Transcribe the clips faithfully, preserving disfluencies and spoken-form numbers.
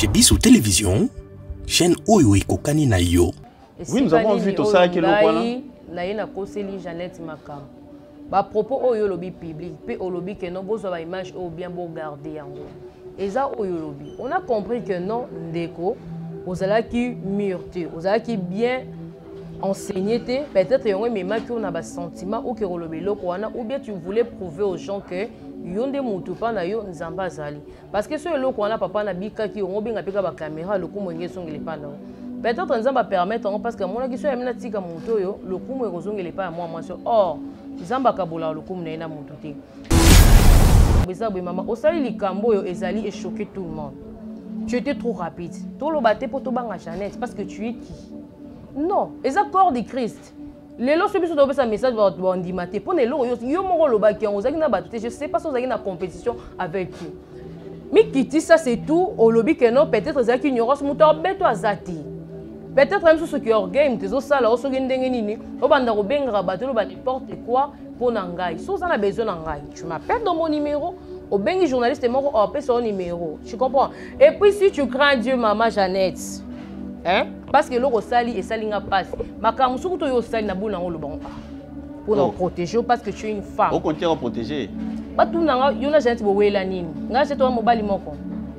Biso Télévision, chaîne Oyo Ekokani na yo. Oui, nous avons vu tout ça qui est le na na koseli Jeannette Makam. Ba propos Oyo lobby public, puis au lobby que non besoin ba image ou bien beau garder yango. Et ça Oyo lobby. On a compris que non ndeko, aux ala qui mûreté, aux ala qui bien enseigné, peut-être yango mais ma qui on a ba sentiment ou que lobby lokwana ou bien tu voulais prouver aux gens que yonde mutu pa na yo nzamba zali. Parce que ce lokwana papa na bika qui on binga pika ba caméra lokumo ngesongele pa na. Peut-être que ça va permettre, parce que mon action est menée tika montoyo, le coup me rezonge pas à moi mention. Or, zamba kabola le coup me na montoté. Mais ça, oui maman, au sali li kambo yo ezali et choqué tout le monde. Tu étais trop rapide. Tout le baté pour tout banga Jeannette parce que tu es qui? Non, et ça corps de Christ. Les lots subissent de ça message va bondimaté. Pour les lots yo yo mon rôle baki on zaki na batuté. Je sais pas si on zaki na compétition avec qui. Mais qui dit ça c'est tout au lobby que non peut-être zaki ignorance moteur beto azati. Peut-être même sur ce qui est orgueil, tu as ça là, tu as n'importe quoi pour Nangai. Si tu as besoin de Nangai, tu m'appelles dans mon numéro, au bengi journaliste mort, on appelle son numéro. Tu comprends? Et puis si tu crains Dieu, maman Jeannette, hein? Parce que l'eau sali et sali n'a pas. Ma cam sur toi yo sali na boule en le bon pour nous protéger parce que tu es une femme. Au contraire, protéger. Pas tout Nanga, yo na Jeannette bo wela nini. Nga c'est toi mobile moko.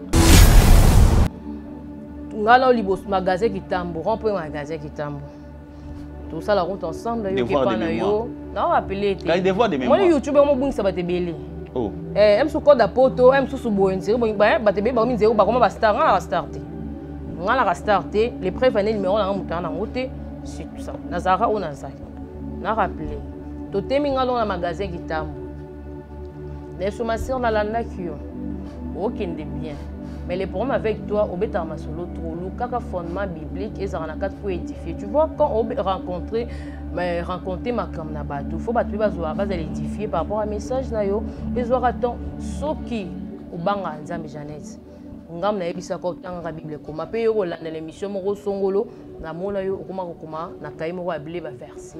Ngala libos magasin qui tambo, remplir magasin qui tambo. Tout ça la route ensemble, yo qui pas na yo. Non appeler té. Kay devoir de mémoire. Moi YouTube mo bung ça ba te belé. Oh. Eh, em sou code da poto, em sou sou boenzi, bo ba ba te be ba mi zéro ba comment ba start, ngala starter. Ngala starter, les prévenir numéro na mutana ngote, c'est tout ça. Nazara ou nazai. Na rappeler. To temi ngalo na magasin qui tambo. Les sommations na landa kio. Aucun de bien. Mais les problèmes avec toi, on est en solo trop lourd, kaka fondement biblique et ça en a quatre pour édifier. Tu vois, quand on rencontrer, mais rencontrer ma cam na bateau, faut pas tu vas voir, vas l'édifier par rapport à message na yo. Et voir attends, ce qui au banga nzambe Jeannette. Ngam na ebisa ko tanga Bible ko ma pe yo la na l'émission mo songolo na mona yo okoma kokoma na kai mo abile ba verset.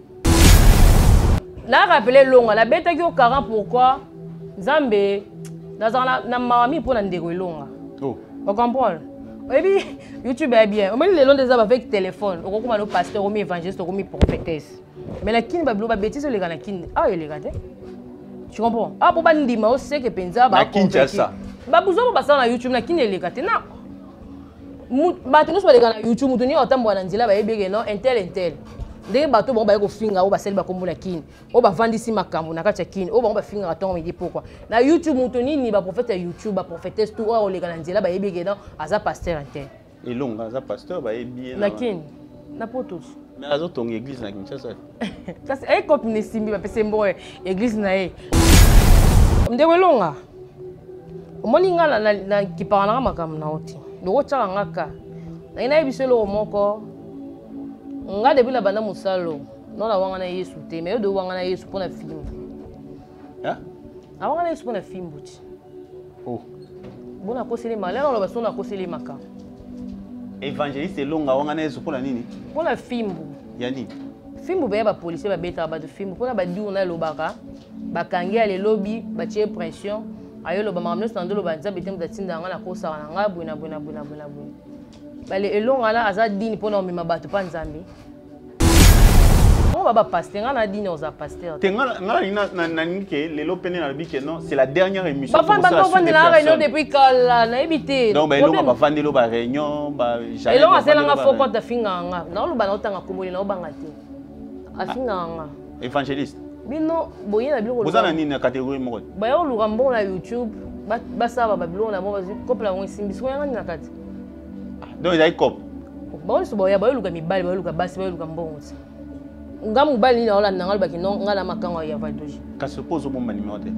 Là rappeler longa la bête qui au quarante pourquoi nzambe na na mami pour na ndeko longa. Oh. On comprend? Et puis, YouTube est bien. On met les longs des hommes avec téléphone. On comprend nos pasteurs, on met évangéliste, on met prophétesse. Mais la kin ba bloba bêtise les gars la kin. Ah, il est gâté. Tu comprends? Ah, pour pas ndima o sait que penza ba. La kin c'est ça. Ba besoin pas ça na YouTube na kin est gâté. Non. Ba tenu sur les gars na YouTube, nous tenir autant boire nzila ba ebege non, intel intel. Ndenge bato bon ba ko finga o ba sel ba kombola kin o ba vandisi makambo na kati kin o ba ba finga atonga midi pourquoi na YouTube mutoni ni ba prophète ya YouTube ba prophétesse tout o le kana nzela ba yebege na aza pasteur inter et longa aza pasteur ba yebi na kin na potos mais azo tonga église na Kinshasa ça c'est ay copine simbi ba pese mbo église na e ndewe longa omoni ngala na, na kipana makambo na oti ndoko tsaka ngaka na ina yebiselo moko nga depuis la banda musalo non la wanga na Yesu te mais do wanga na Yesu pour na film hein a wanga na Yesu pour na film buti oh bona kosele malala lo basona kosele maka évangéliste longa wanga na Yesu pour na nini pour na film yani film ba ba policier ba beta ba de film pour na ba di ona lo baka ba kangi ale lobby ba tie pression ayo lo ba mamno stando lo ba nza betem da tinda nga na kosa na nga buina buina buina buina buina bale elonga la aza dini pona omema bato pa nzambe on va pas pasteur ngana dini oza pasteur te ngala ngala na na nike lelo pene na bike non c'est la dernière émission ba fan ba ko fan la réunion depuis kala na ebité non ba elonga ba fandelo ba réunion ba jamais elonga sela nga foko ta finganga na lo ba na otanga komoli na obanga te afinganga évangéliste bino boye na biloko bozana nini na catégorie moko ba yo luka mbongo na YouTube ba ba saba ba biloko na mo ba couple ngo simbiso yanga ni na kati. Donc il y a une cop. Bon, c'est bon, il y a pas eu le mibali, il y a eu le bas, il y a eu le bon. Ngam mibali na ola nangal baki non ngala makanga ya vadoji. Ka suppose bon numéro de.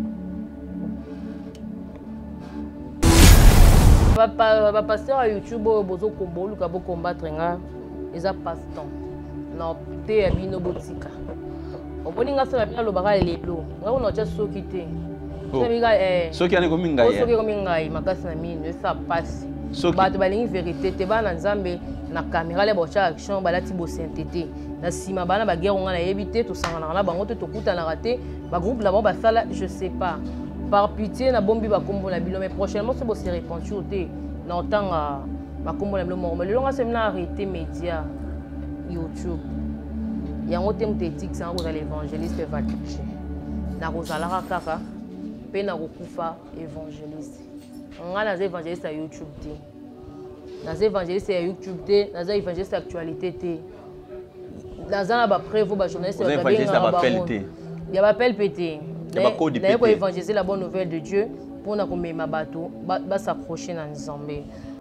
Papa papa pasteur à YouTube bozo kombo luka bo combattre nga eza passe temps. Na te ya bino botika. Oboni nga so ya lo baka lelo. Nga ono cha soki te. Soki eh. Soki ane komi ngai. Soki komi ngai makasi na mine ça passe. Bato balingi vérité te bana nzambe na caméra le bocha action balati bo sainteté na sima bana ba guerre ngana yebité to sangana na bango te to kuta na raté ba groupe là ba sala je sais pas par pitié na bombi ba kombo na bilo mais prochainement c'est bo se repentir te n'entend ma combo le moment le long c'est arrêté média YouTube il y a un thème d'éthique c'est un l'évangéliste va toucher na kozala kaka pe na kokufa évangéliste on a les évangélistes à YouTube té les évangélistes à YouTube té les évangélistes actualité té dans un ba prévo ba journaliste ba évangélistes ba appel té il y a appel pété il faut évangéliser la bonne nouvelle de Dieu pour na ko mema bato ba s'approcher na Nzambe.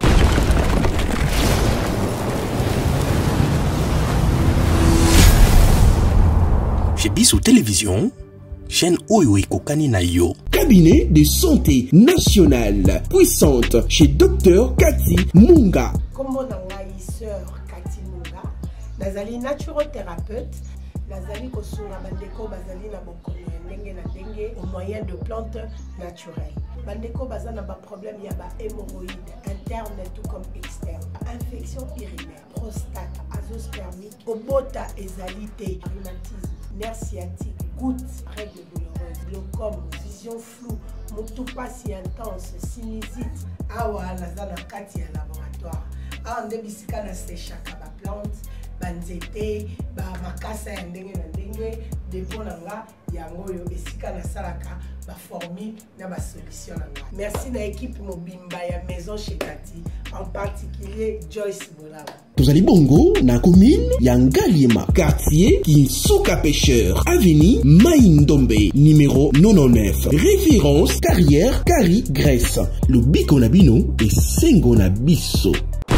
Chez Bissou Télévision, chaîne Oyo Kokani na yo. Cabinet de santé nationale puissante chez Docteur Cathy Munga. Comment on sœur Cathy Munga, nazali naturothérapeute, nazali kosunga bandeko bazali na bokono ndenge na ndenge au moyen de plantes naturelles. Bandeko bazana ba problème ya ba hémorroïdes interne tout comme externe, infection urinaire, prostate, azoospermique, obota ezalité, rhumatisme, nerf sciatique, gouttes, règles douloureuses, glaucome, vision floue, motupa si intense, sinusite, awa nazana kati ya laboratoire. Ah ndebisika na sechaka ba plante, banzete, ba makasa ya ndenge na ndenge, depo na nga yango yo esika na salaka ba formule na ba solution na nga. Merci na équipe mobimba ya maison chez Cathy, en particulier Joyce Bolaba. Tozali bongo na commune ya Ngalima, quartier Kinsuka Pêcheur, avenue Maïndombe, numéro quatre-vingt-dix-neuf. Référence carrière Kari Grèce. Le biko na bino et sengo na biso.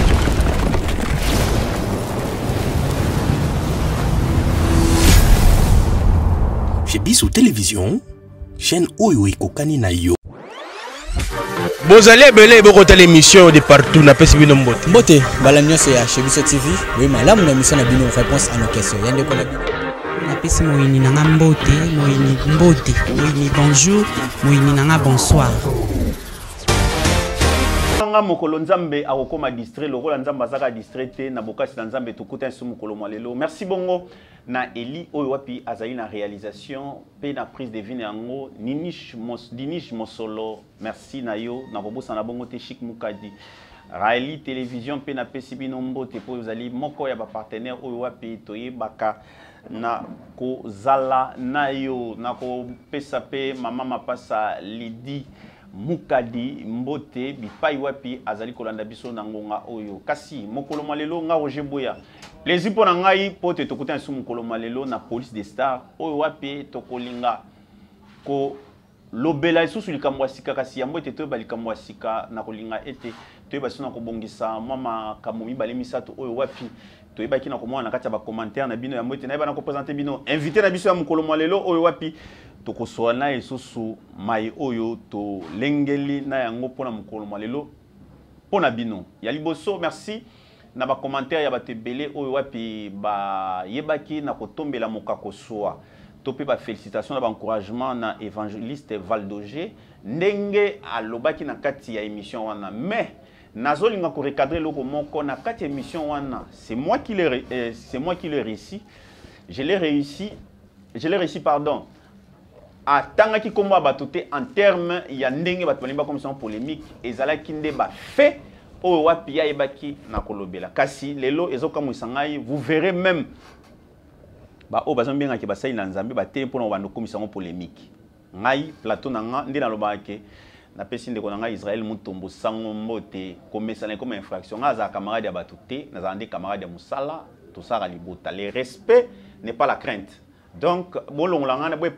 Chez Bissou Télévision, chaîne Oyo Kokani na yo. Bozali ebele bokota l'émission de partout na pesi bino mbote. Mbote bala nyonso ya chez Biso T V. Oui malamu na mission na bino réponse à nos questions. Yande ko na bino. Na pesi moyini nanga mbote, moyini mbote, moyini bonjour, moyini nanga bonsoir. Nga mokolo nzambe akokoma distrait lokola nzambe azaka distrait na bokasi na nzambe tukuta nsu mokolo mwalelo. Merci bongo na Eli oyo wapi azali na réalisation pe na prise de vue yango Ninish Mos Dinish Mosolo. Merci na yo na kobosa na bongo te Chic Mukadi. Raeli télévision pe na pesi bino mbote po zali moko ya ba partenaire oyo wapi toyebaka na kozala na yo na ko pesa pe mama mapasa Lidi Mukadi mbote bipai wapi azali kolanda biso na ngonga oyo kasi mokolo malelo nga Roger Boya les ipo na ngai pote tokuta nsu mokolo malelo na police des stars oyo wapi tokolinga ko lobela isusu likambo asika kasi yambo ete toyeba likambo asika na kolinga ete toyeba sona kobongisa mama kamomi bale misato oyo wapi toyeba kina komona na kati ya ba commentaire na bino yambo ete na yeba na ko présenter bino invité na biso ya mokolo malelo oyo wapi tokoswana esusu mai oyo to lengeli na yango pona mokolo malelo pona bino ya liboso. Merci na ba commentaire ya batebele oyo wapi ba yebaki na kotombela mokako soa topé ba félicitations na ba encouragement na évangéliste Valdoger ndenge alobaki na kati ya émission wana mais nazolinga ko recadrer loko moko na kati ya émission wana c'est moi qui l'ai euh, c'est moi qui l'ai réussi je l'ai réussi je l'ai réussi pardon a tanga ki komba batoté en terme ya ndenge bato balimba commission polémique ezalaki nde ba fait o wapi ya ebaki na kolobela kasi lelo ezoka musangai vous verrez même ba o bazambenga ki basai na nzambe ba te pona bando commission polémique ngai plateau na nga ndi na lobake na pesi ndeko na ngai Israël Mutombo sango mbote komesa na comme infraction nga za camarade ya batoté na za ndé camarade ya musala to sara libota le respect n'est pas la crainte. Donc, bon, on l'a dit,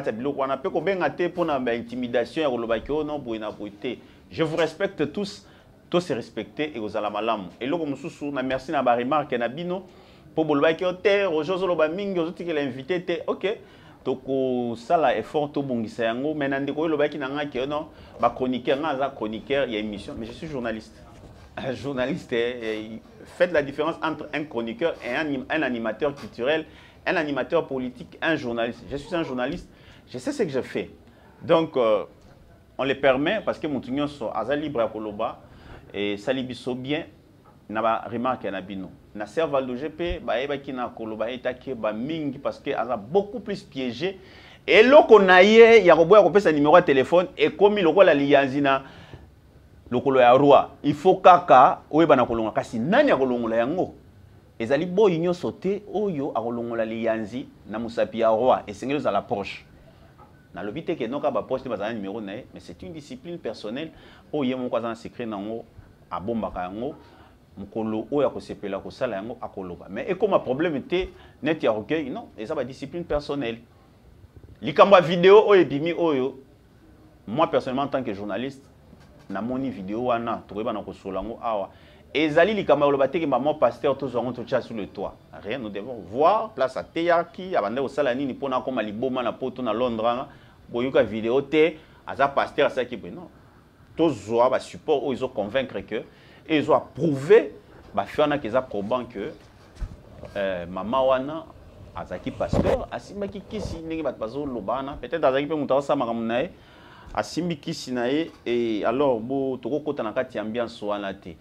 je vous respecte tous, tous se respecter et aux alamalam. Et là, comme merci na ba remarque na bino pour bolba ki terre aux jeux loba mingi aux que l'invité ok. Donc ça là effort to bongisa yango mais nande ko loba ki na nga ki non ba chroniqueur nga za chroniqueur il y a émission mais je suis journaliste. Un journaliste faites la différence entre un chroniqueur et un, un animateur culturel. Un animateur politique, un journaliste. Je suis un journaliste, je sais ce que je fais. Donc, euh, on les permet parce que mon tunion sont à libre à Koloba et ça libiso bien. Na ba remarque na bino. Na serval de G P, ba eba ki na Koloba etake ba mingi parce que a beaucoup plus piégé. Et là qu'on a eu, il y a un numéro de téléphone et comme il y a la liazina lokolo ya roi il faut kaka oyebana kolongola kasi nani akolongola yango ezali boy nyonso te oyo akolongola liyanzi na musapi ya roi esengeli ozala proche nalobi te ke noka ba proche te bazala numéro na ye mais c'est une discipline personnelle oyo ye moko aza na secret nango abombaka yango mokolo oyo akosepela kosala yango akoloba mais ekoma problème te net ya recueil non eza ba discipline personnelle likambo ya vidéo oyo ebimi oyo moi personnellement en tant que journaliste na moni vidéo wana tokoyeba na kosola yango awa ezali likambo ya koloba te ke maman pasteur tozwa yango totya sur le toit rien nous devons voir place ateyaki abande kosala nini mpona akoma liboma na poto na Londres boyoka vidéo te aza pasteur asalaki boye non tozwa basupport oyo ezoconvaincre que et ils ont approuvé bah fiona qu'ils a probant que euh, maman wana azaki pasteur asimba ki kisi ndenge bat bazo lobana peut-être azaki pe mutawa sa makamunae asimbi kisi nae et alors bo toko kota na kati ambiance wana te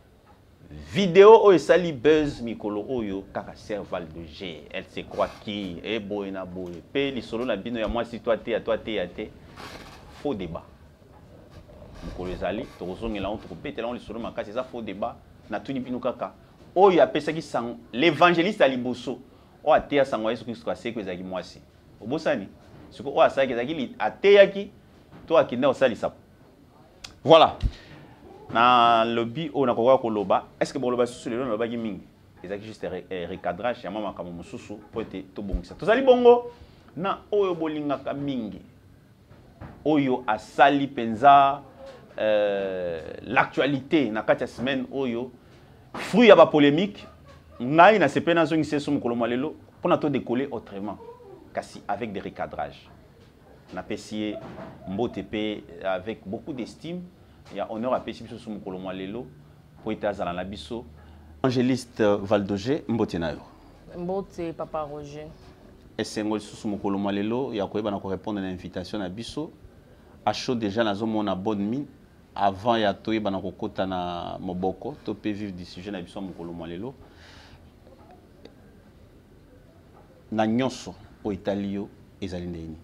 vidéo oyo sali buzz mikolo oyo kaka serval de G elle se croit qui et boyena boy pe lisolo na bino ya moi si toi te à toi te ya te faux débat mokolo ezali tokozongela on tokopetela on lisolo makasi eza faux débat na tuni bino kaka oyo apesaki sango l'évangéliste ali boso o ateya sango Yesu Kristo aseko ezaki mwasi obosani siko o asaki ezaki ateyaki to akinde osalisa voilà na lobby o na kokoka koloba est-ce que boloba susu lelo na lobaki mingi ezaki juste recadrage ya mama makambo mosusu po ete tobongisa tozali bongo na oyo bolingaka mingi oyo asali penza Euh, l'actualité na kati ya semaine oyo fruit ya ba polémique ngai na sepena zongi seso mokolo malelo pona to décoller autrement kasi avec des recadrages na pesier mbote pe avec beaucoup d'estime ya honneur a pesi biso mokolo malelo po itazala na biso évangéliste Valdoger mbote nayo mbote papa Roger esengo susu mokolo malelo ya koyeba na ko répondre na invitation na biso a chaud déjà na zomo na bonne mine avant ya toyeba na kokota na moboko to pe vivre du sujet na biso mokolo malelo na nyonso o italio ezali ndeni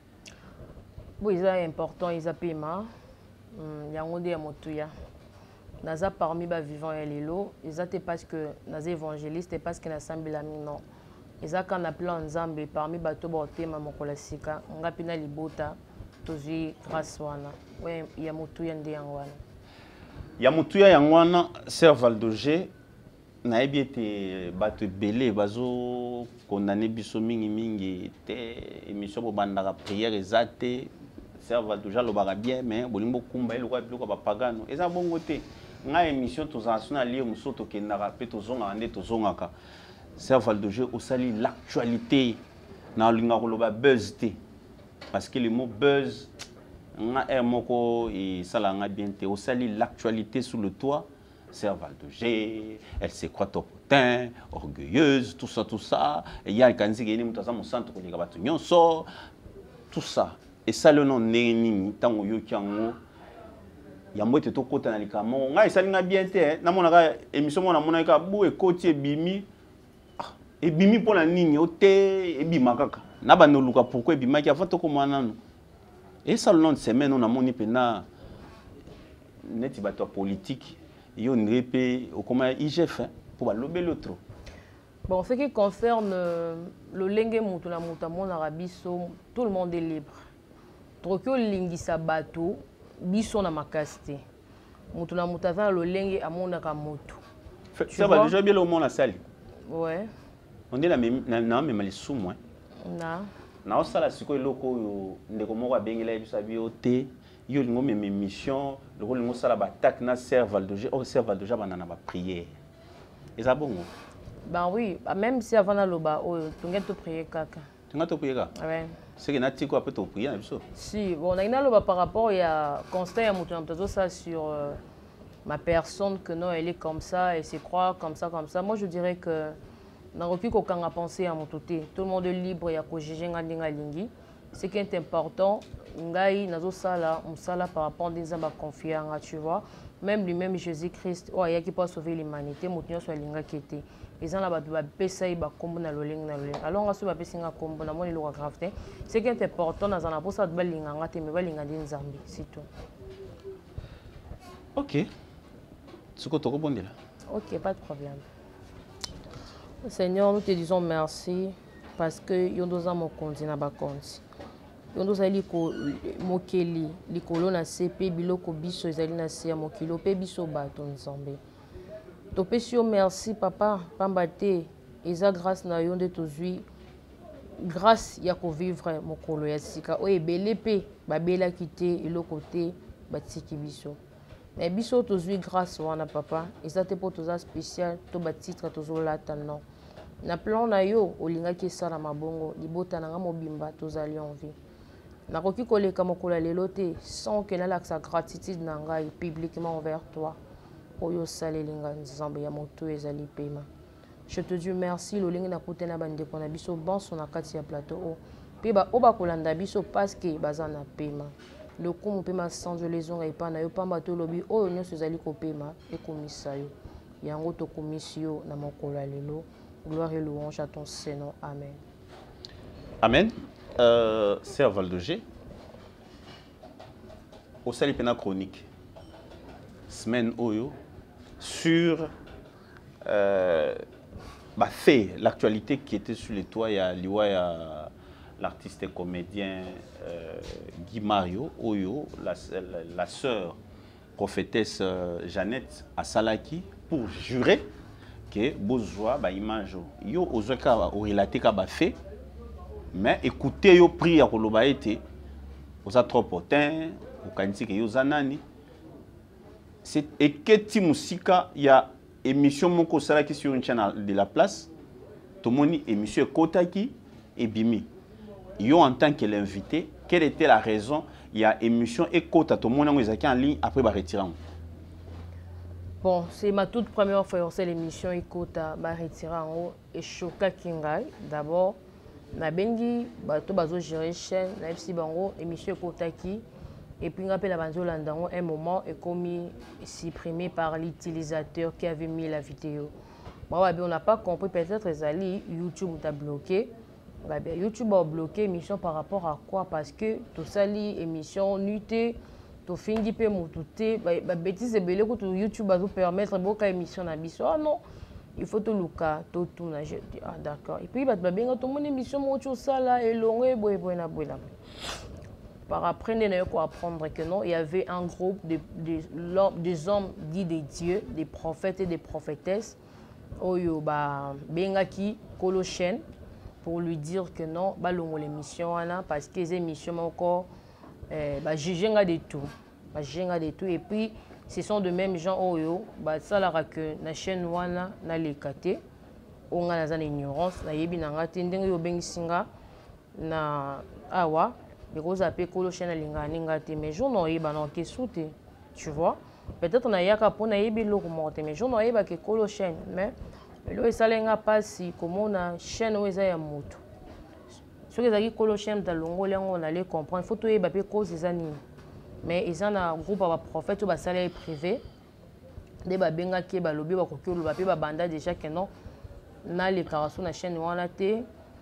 bo eza important eza pema yango de ya motuya naza parmi ba vivants ya lelo eza te parce que naza évangéliste parce que na sambela non eza kana plan nzambe parmi bato ba otema mokola sika ngapi na libota tozi grâce wana ouais ya motuya ndi yangwana ya motuya yangwana Sœur Valdoger na ebi ete bato belé bazo condamné biso mingi mingi te émission bo bandaka prière ezate Sœur Valdoger lobaka bien mais bolimbo kumba eloko biloko ba pagano eza bongo te nga émission tozasuna lié musoto kendaka pe tozonga ndé tozongaka Sœur Valdoger osali l'actualité na linga koloba buzz te parce que le mot buzz nga er moko et ça la nga bien te osali l'actualité sous le toit Sœur Valdoger elle se croit au potin orgueilleuse tout ça tout ça et il y a kanzi geni mutaza mo centre ko linga batu nyonso tout ça et ça le nom neni tango yo kyango ya mbote to kota na likamo nga esali nga bien te na mona ka émission mona mona ka bu e koti e bimi e bimi pona nini o te e bima kaka na ba no luka pourquoi e bima ki avant to ko manano et ça le nom de semaine on a moni pena neti bato politique yo nrepe au comment I G F pour ba lobe l'autre. Bon, ce qui concerne euh, le lenge mutu na mutu mon arabiso, tout le monde est libre. Trokyo lingisa bato biso na makasti. Mutu na mutu avant le lenge amona ka mutu. Ça va déjà bien le monde la salle. Ouais. On dit la même na même les sous moi. Na. Na osala siko eloko yo ndeko moko abengela biso bio te. Yo lingo même mission, le rôle lingo sala ba tak na Sœur Valdoger, oh Sœur Valdoger banana ba prière. Et ça bon. Ben oui, même si avant la loba, oh, tu as tout prier kaka. Tu as tout prier kaka. Ouais. C'est que nati quoi peut tout prier na biso. Si, bon, on a une loba par rapport il y a constat ya mutu na ça sur euh, ma personne que non, elle est comme ça, elle se croit comme ça comme ça. Moi je dirais que n'a aucun qu'aucun penser à mutu te. Tout le monde est libre ya ko juger ngandinga lingi. Ce qui est important, ngai nazo sala, on sala par rapport des amba confiance, tu vois. Même lui-même Jésus-Christ, oh, il y a qui peut sauver l'humanité, mutu soit linga kete. Ils ont là-bas pesa ba kombo na loling na loling. Alors on va pesa nga kombo na moni lo grave. Ce qui est important dans un pour ça de balinga ngate me balinga din zambi, c'est tout. Ok. Ce que tu as là. Ok, pas de problème. Seigneur, nous te disons merci parce que nous avons mon compte na ba compte. Nous avons mokeli likolo na sepe biloko biso ezali na se mokilo pe biso bato nzambe. To pesi yo merci papa pamba te eza grâce na yo nde tozwi grâce ya ko vivre mokolo ya sika o ebele pe babela kite eloko te batiki biso. Mais biso tozwi grâce wana papa eza te po toza spécial to batitre tozolata non. Na plan na yo olingaki esala mabongo libota na nga mobimba tozali en vie. Nakoki koleka mokolo lelo te sans que nalakisa gratitude na ngai publiquement envers toi. Oyo salelinga nzambe ya moto ezali pema. Je te dis merci lolingi na kutena bandeko na biso bonso na kati ya plateau o. Pe ba oba kolanda biso parce que baza na pema. Le kumu pema sans je les onga epa na yo pamba to lobi oyo nyonso ezali kopema ekomisa yo. Yango to komisio na mokolo lelo. Gloire et louange à ton Seigneur. Amen. Amen. Euh, Sœur Valdogé, au Salipena Chronique, semaine Oyo, sur euh, bah, fait l'actualité qui était sur les toits, il y a Liwa, l'artiste et comédien euh, Guy Mario Oyo, la, la, la sœur prophétesse euh, Jeannette Asalaki, pour jurer que besoin ba image yo ozoka o relater ka ba fait mais écoutez yo prix ya koloba été oza trop potin o kanisi ke yo zanani c'est et que ti musika ya émission moko sala ki sur une chaîne de la place to moni émission Kotaki et Bimi yo en tant que l'invité quelle était la raison il y a émission et Kota to moni ngo ezaki en ligne après ba retirer. Bon, c'est ma toute première fois sur l'émission Ikota ba retirer en haut et choka kingai. D'abord, na bengi bato bazo gérer chaîne na F C Bango émission Kotaki et puis rappelle la banzo landango un moment est commis supprimé par l'utilisateur qui avait mis la vidéo. Moi on n'a pas compris peut-être les YouTube t'a bloqué. YouTube a bloqué émission par rapport à quoi? Parce que tout ça li émission nuité to fingi pe motuté ba bêtise belé que YouTube va vous permettre beaucoup émission na biso. Ah non, il faut tout luka tout tout na je dis ah d'accord. Et puis ba benga to mon émission mo cho sala et longue boy boy na boy na. Par après on a quoi apprendre que non, il y avait un groupe de des des hommes dits des dieux, des prophètes et des prophétesses oyo ba benga ki Colochen pour lui dire que non, ba longo l'émission là parce que les émissions encore Eh, bah, j'ai de tout. Bah, j'ai de tout. Et puis, ce sont de mêmes gens oyo. Bah, ça la que na chaîne wana na lekate. On a na ignorance. Na yebi na ngati ndenge yo bengi singa na awa. Because après kolo chaîne linga ngate. Mais je n'ai pas non kesute. Tu vois? Peut-être na yaka pour na yebi lo morte. Mais je n'ai pas que kolo chaîne. Mais lo esalenga pasi comment na chaîne oza ya moto. Ce que les Colochens dans l'ongolais on allait comprendre. Il faut tout y avoir cause des animaux. Mais ils ont un groupe de prophètes ou de salaire privé. Des babenga qui ba lobby ba kokyo lo ba pe ba banda déjà que non. Na les carasson na chaîne wana te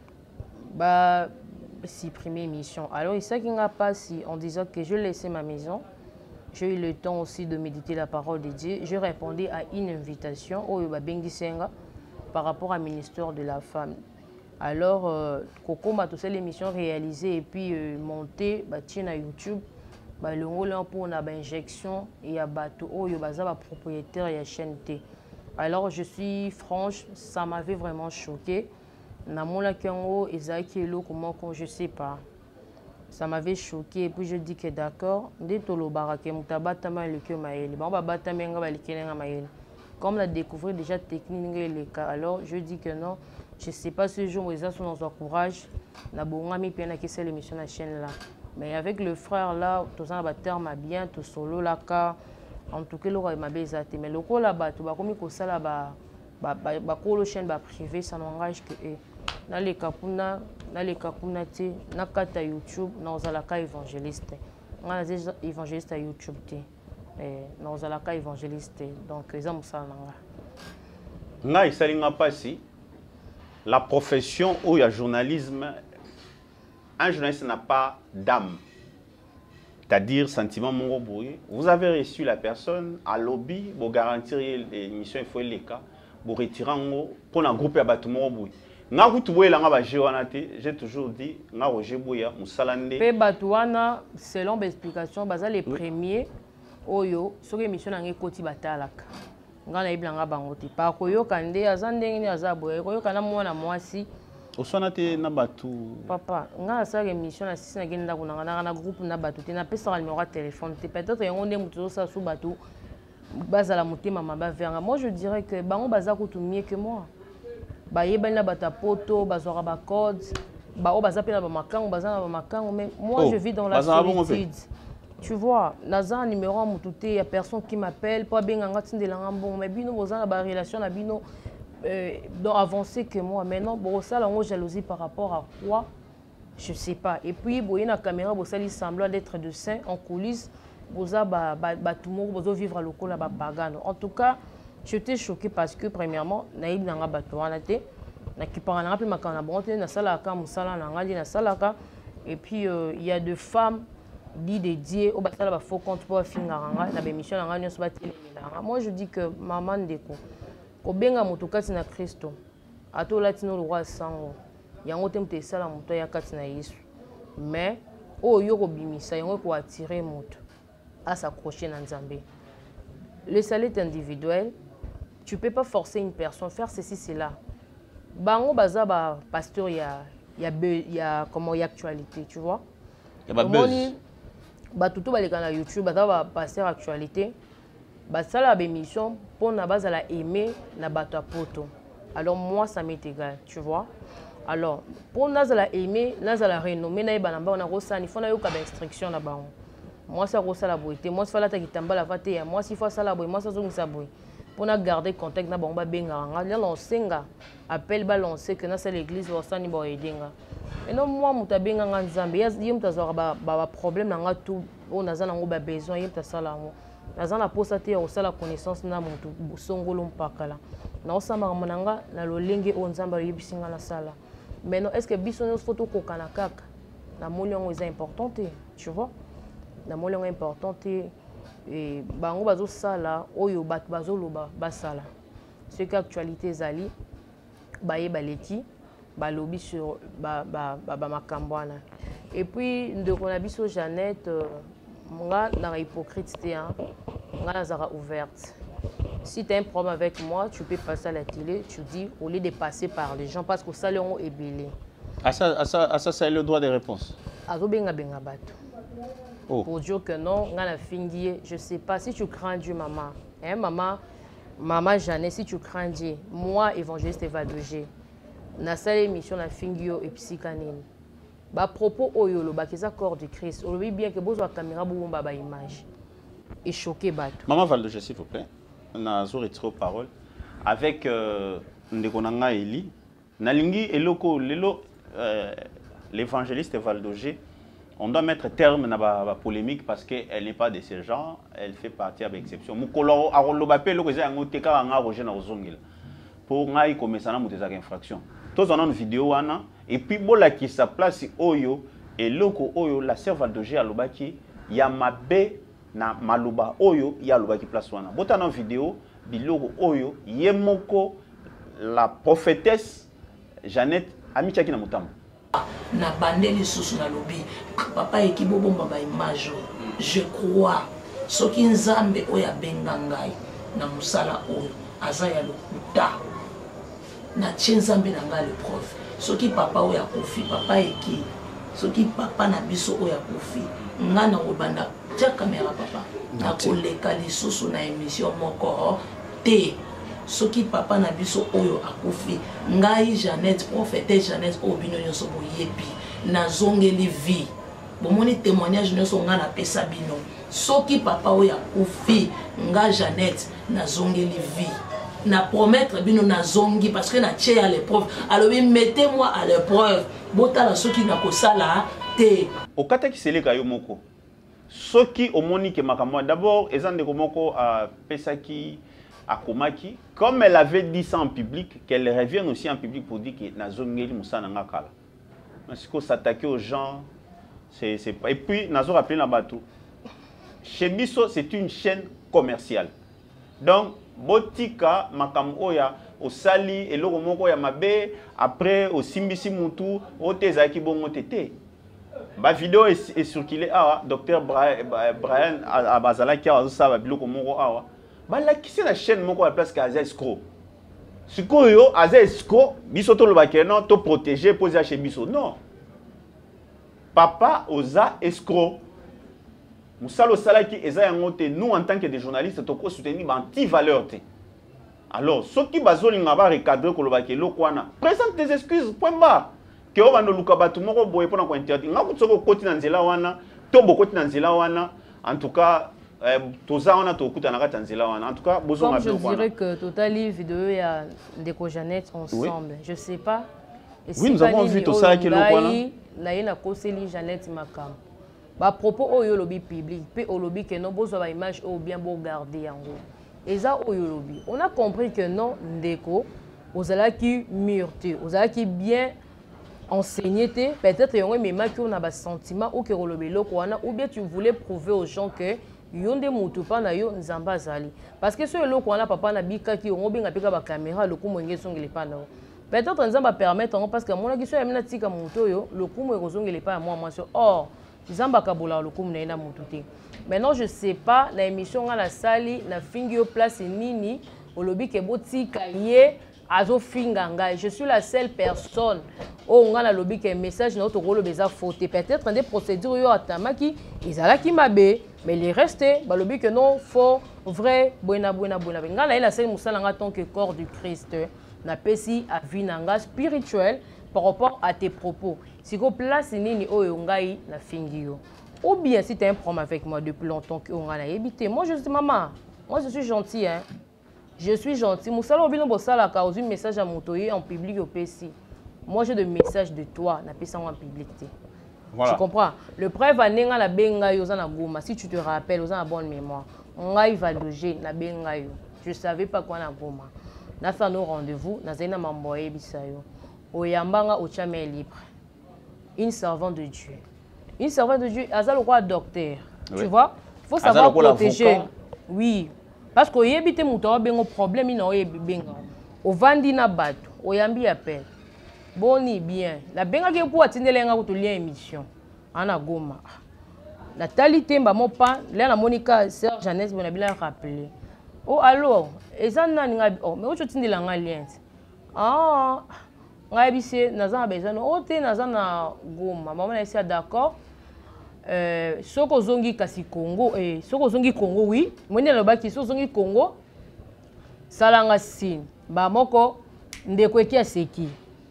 ba supprimer émission. Alors il ça qui n'a pas si en disant que je laissais ma maison. J'ai eu le temps aussi de méditer la parole de Dieu. Je répondais à une invitation au ba bengi senga par rapport au ministère de la femme. Alors, euh, Coco m'a tous l'émission réalisée et puis euh, montée bah, à YouTube. Bah, le rôle pour une injection et à bateau oh yo baza propriétaire et chaîne T. Alors je suis franche, ça m'avait vraiment choqué. Na mona kengo ezaki lo comment je sais pas. Ça m'avait choqué et puis je dis que d'accord, dès tolo barake mutabata ma le que maël. Bon ba bata menga ba likenga maël. Comme la découvrir déjà technique les cas. Alors je dis que non. Je ne sais pas ce jour où ils ont son courage. Na bongami pena qui c'est l'émission de la chaîne là. Mais avec le frère là, tout ça va terme bien, tout solo là car en tout cas l'aurait m'a baisé. Mais le coup là-bas, tout va comme il ça là-bas, bah bah bah le chaîne bah privé, ça n'engage que eux. Dans les kapuna, dans les kapuna té, na kata YouTube, na ozalaka évangéliste. On a des évangélistes à YouTube té. Et na ozalaka évangéliste. Donc ils ont ça nanga. Na isalinga pasi. La profession ou le journalisme, un journaliste n'a pas d'âme. c'est-à-dire sentiment mon boy. Vous avez reçu la personne à lobby pour garantir l'émission il faut les cas pour retirer en pour un groupe à bâtiment boy. Nga kutuwe la nga ba jewanate, j'ai toujours dit nga Roger Boya musalande. Pe batwana selon l'explication baza les premiers oyo soki émission na ngi koti batalaka. Nga na iblanga bango te. Pa koyo kande azandenge ni azaboye koyo kana mwana mwasi. Oswanate na batu. Papa, nga sa émission na six na genda kuna na na groupe na batu te na pesa numéro de téléphone te peut-être yango nde mutu sa su batu bazala mutema maba veranga. Moi je dirais que bango baza kutu mieux que moi. Ba yebana bata poto bazora ba code ba o baza pena ba makango baza na ba makango mais moi oh, je vis dans la solitude. Tu vois, naza un numéro à mututé, il y a personne qui m'appelle, pas bien en gatin de l'ambon, mais bino boza na relation na bino euh, donc avancé que moi. Maintenant, bon ça la jalousie par rapport à quoi, je sais pas. Et puis boye na caméra boza il semblant d'être de saint en coulisses, boza ba ba, ba tout monde bozo vivre à local ba pagano. En tout cas, j'étais choquée parce que premièrement, naïb nanga bato wana te, na kipanga nanga pe makana bonte na sala ka musala nanga di na sala ka. Et puis il euh, y a deux femmes dit dédié au batala ba faux compte pour fingaranga na bémission nanga nyonso bateli nanga. Moi je dis que maman ndeko ko benga moto kati na Kristo ato latino le roi sango yango te mte sala moto ya kati na Yesu mais o yo ko bimisa yango ko attirer moto à s'accrocher na Nzambe. Le salut est individuel. Tu peux pas forcer une personne à faire ceci cela. Bango baza ba pasteur il y a il y a il y a comment il y a actualité, tu vois. Il y a ba buzz. Ba tutu ba le kana YouTube baza ba pasteur actualité. Ba sala ba émission pour na baza la aimer na bato poto. Alors moi ça m'est égal, tu vois. Alors pour na la aimer, na la renommer na ba namba na rosa ni fona yo ka ba instruction na bango. Moi ça rosa la boité, moi ça la ta kitamba la fate ya, moi si fois ça la boy, moi ça zo ngisa boy. Pour garder contact na bango ba benga nga lancenga appel ba lancer que na c'est l'église osani bo edenga. Et non moi muta benga nga Nzambe ya yim tazora ba ba problème na nga tout on a zanango ba besoin yim ta sala ngo. Na zana posa te o sala connaissance na mutu songolo mpakala. Na osama monanga na lolenge o Nzamba yibisinga na sala. Mais non est-ce que biso nos photo ko kana kaka na moliongo est important tu vois? Na moliongo important et bango bazo sala oyo bat bazo loba basala ce que actualité zali baye baleti balobi sur ba ba ba makambwana et puis ndeko na biso Jeannette nga na hypocrite te hein nga na zara ouverte. Si tu as un problème avec moi, tu peux passer à la télé, tu dis au lieu de passer par les gens parce que ça leur est belé. À ça à ça à ça c'est le droit de réponse. Azo benga benga bato. Oh. Pour dire que non, on a fini, je ne sais pas si tu crains Dieu, maman. Hein, maman, maman Jeannette, si tu crains Dieu, moi, évangéliste Valdogé, na salle émission na fingio et psychanine. Ba propos oyolo, ba keza corps de Christ. On veut bien que vous la caméra vous ba ba image. Et choqué bato. Maman Valdogé, s'il vous plaît. Na zo retiro parole avec euh, ndekonanga Eli. Na lingi eloko lelo euh, l'évangéliste Valdogé. On doit mettre terme à la polémique parce qu'elle n'est pas de ce genre, elle fait partie avec exception. Mukolo arolobape lo kweza ngote ka nga roje na ozongela. Pour ngai komesa na muteza ka infraction. Tous on a une vidéo wana et puis bola qui sa place oyo et loko oyo la sœur Valdogé alobaki ya mabe na maluba oyo ya alobaki place wana. Bota na vidéo biloko oyo yemoko la prophétesse Jeannette amichaki na mutamba. Na bandeli susu na lobi papa ekibobomba ba image je crois soki Nzambe oya benga ngai na musala oyo aza ya lokuta na Nzambe na ngai le prof soki papa oya kofi papa eki soki papa na biso oya kofi nga na obanda tia kamera papa na koleka lisusu na émission moko te soki papa na biso oyo akufi ngai Jeannette prophétesse Jeannette obino nyonso boyebi na zongeli vie bomoni témoignage nyonso nga na pesa bino soki papa oyo akufi nga Jeannette na zongeli vie na promettre bino na zongi parce que na tche à l'épreuve alors mettez-moi à l'épreuve botala soki na kosala te okata kiseleka yo moko soki omoni ke makamwa d'abord ezande komoko a pesaki à Komaki, comme elle avait dit ça en public, qu'elle revienne aussi en public pour dire que Nazongeli Moussa Nangakala. Parce qu'il faut s'attaquer aux gens, c'est pas. Et puis, Nazo rappelé la bateau. chez biso c'est une chaîne commerciale. Donc botika makam oya osali eloko moko ya mabe après osimbisi mutu oteza ki bongo tete. Ba vidéo est circulé awa docteur Brian abazala ki awa ça ba biloko moko awa. Ba la kisi na chaîne moko ya place ka escroc. Sikoyo aza escroc biso to lobake non to protéger poser chez biso non. Papa oza escroc. Moussalo salaki eza yangote nous en tant que des journalistes to ko soutenir ba anti-valeur te. Alors ceux qui bazolinga ba recadrer ko lobake lokwana présente tes excuses point barre. Que on va nous luka batu moko boye pona ko interdit. Nga kutsoko koti na nzela wana to bokoti na nzela wana en tout cas eh, toza wana to kuta na kata nzela wana en tout cas bozo nga je dirais que totali vidéo ya Ndeko Jeannette ensemble oui. Je sais pas. Et oui, nous avons vu tout ça qui lokwana. Na yena koseli Jeannette Makam. Ba propos oyo lobby public pe au lobby que non bozo ba image o bien beau garder yango. Eza oyo lobby. On a compris que non Ndeko ozala ki murte, ozala ki bien enseigné, peut-être y a même qui on a des sentiments ou que ou bien tu voulais prouver aux gens que yonde mutu pa na yo nzamba zali parce que ce loko wana papa na bika ki on benga pika ba caméra le kumo ngesongele pa na peut-être nzamba permettre parce que mona kiso ya mina tika mutu yo le kumo ngozongele pa moi moi or nzamba kabola le kumo na ina mutu te. Maintenant je sais pas la émission à la sali na fingi yo place nini au lobby ke botika ye azo finganga. Je suis la seule personne où on a la lobby qui a un message dans notre rôle beza faute. Peut-être des procédures yo atamaki izala ki mabe mais les restés ba lobby que non faux vrai buena buena buena. Ngala ila seule musala nga tant que corps du Christ na pesi a vinanga spirituel par rapport à tes propos. Si ko place nini oyo ngai na fingio. Ou bien si tu as un problème avec moi depuis longtemps que on a évité. Moi je dis maman, moi je suis gentil hein. Je suis gentil. Moussala obino bosala ka ozu message à montoyer en public au P C. Moi j'ai des messages de toi na pesa en public. Voilà. Tu comprends? Le preuve anenga la benga yo na goma. Si tu te rappelles, aux en bonne mémoire. Ngai va loger na benga yo. Je savais pas quoi na goma. Na fait nos rendez-vous, na zena mamboye bisayo. Oyambanga ochame libre. Une servante de Dieu. Une servante de Dieu, azal roi docteur. Oui. Tu vois? Il faut savoir protéger. Oui. Parce que yebite muto bengo problème ina oyebenga. O vandi na bato, o yambi appel. Boni bien. La benga ke pour atindelenga ko to lien émission. Ana goma. La talité mba mo pa, là na Monica sœur Jeannette bonabila rappeler. Oh alors, ezana ninga oh mais o chotindelanga lien. Ah, ngai bise naza besoin o te naza na goma. Maman na esi d'accord. Euh, soko zongi kasi Congo eh soko zongi Congo oui mwenye lobaki soko zongi Congo salanga sin ba moko ndeko eki aseki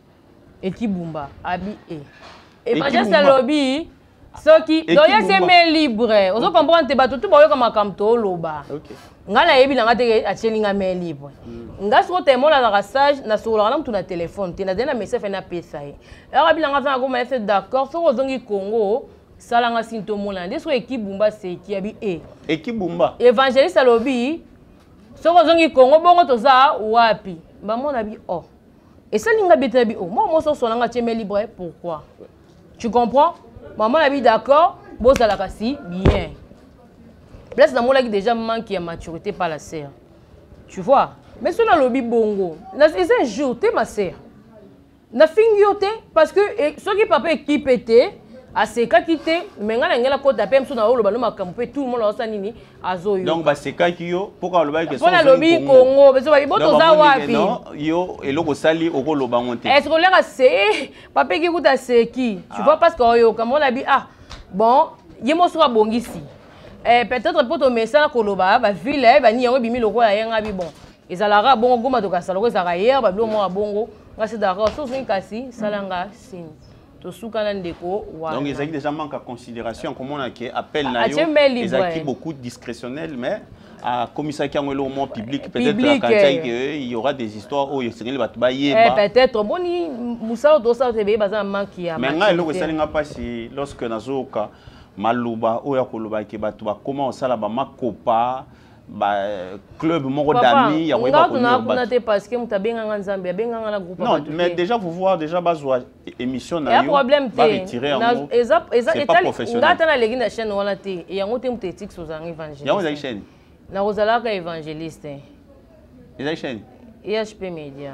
eki bumba abi e et majesté lobby soki doya se main libre ozo comprendre te bato tout ba yoka makamto loba OK ngala yebi na ngate achelinga main libre nga soko te mola na sage na solo na mtu na téléphone te na dena message na pesa e alors abi nga za ko ma fait d'accord soko zongi Congo salanga sinto molande so équipe bumba c'est qui abi e équipe bumba évangéliste lobby soko zongi Congo bongo toza wapi ba mona bi oh et ça linga beta bi oh moi moi so solanga cheme libre pourquoi tu comprends maman a bi d'accord bo sala kasi bien place na mola qui déjà manque ya maturité par la sœur tu vois mais sur la lobby bongo c'est un jour t'es ma sœur na fingiote parce que ceux qui papa équipe était à ce cas quitté mais ngala ngela ko da pem so na olo baloma kampe tout le monde osa nini azoyo donc ba se cas yo pourquoi lo ba que so na lobby Congo beso ba boto za wapi non yo eloko sali oko lo bangonte est-ce que là c'est papa qui kuta c'est qui tu vois parce que yo comme on a dit ah bon yemo so bongisi eh peut-être pour ton message ko lo ba ba ville ba ni yango bimi loko ya yanga bi bon ezalaka bongo goma to kasala ko ezaka hier ba bilo mo bongo ngasi d'accord so so kasi salanga sin. Donc ils ont déjà manque à considération comme on a qui appelle ils ont beaucoup discrétionnel mais à commissaire qui a un moment public peut-être qu'il y aura des histoires où il serait va peut-être bon ni Moussa dosa te be baza manki ya mais nga eloko salinga pasi lorsque nazoka maluba oya koloba ke bato ba comment ça là ba makopa ba club moko d'amis ya weba ko na ko na te parce que muta benga nzambe benga na groupe non mais déjà vous voir déjà bazwa émission na yo problème ba retirer en gros eza eza état professionnel ngata na legi na chaîne wala te et yango te mutetik so zanga évangéliste yango za chaîne na kozala ka évangéliste eza chaîne E H P Media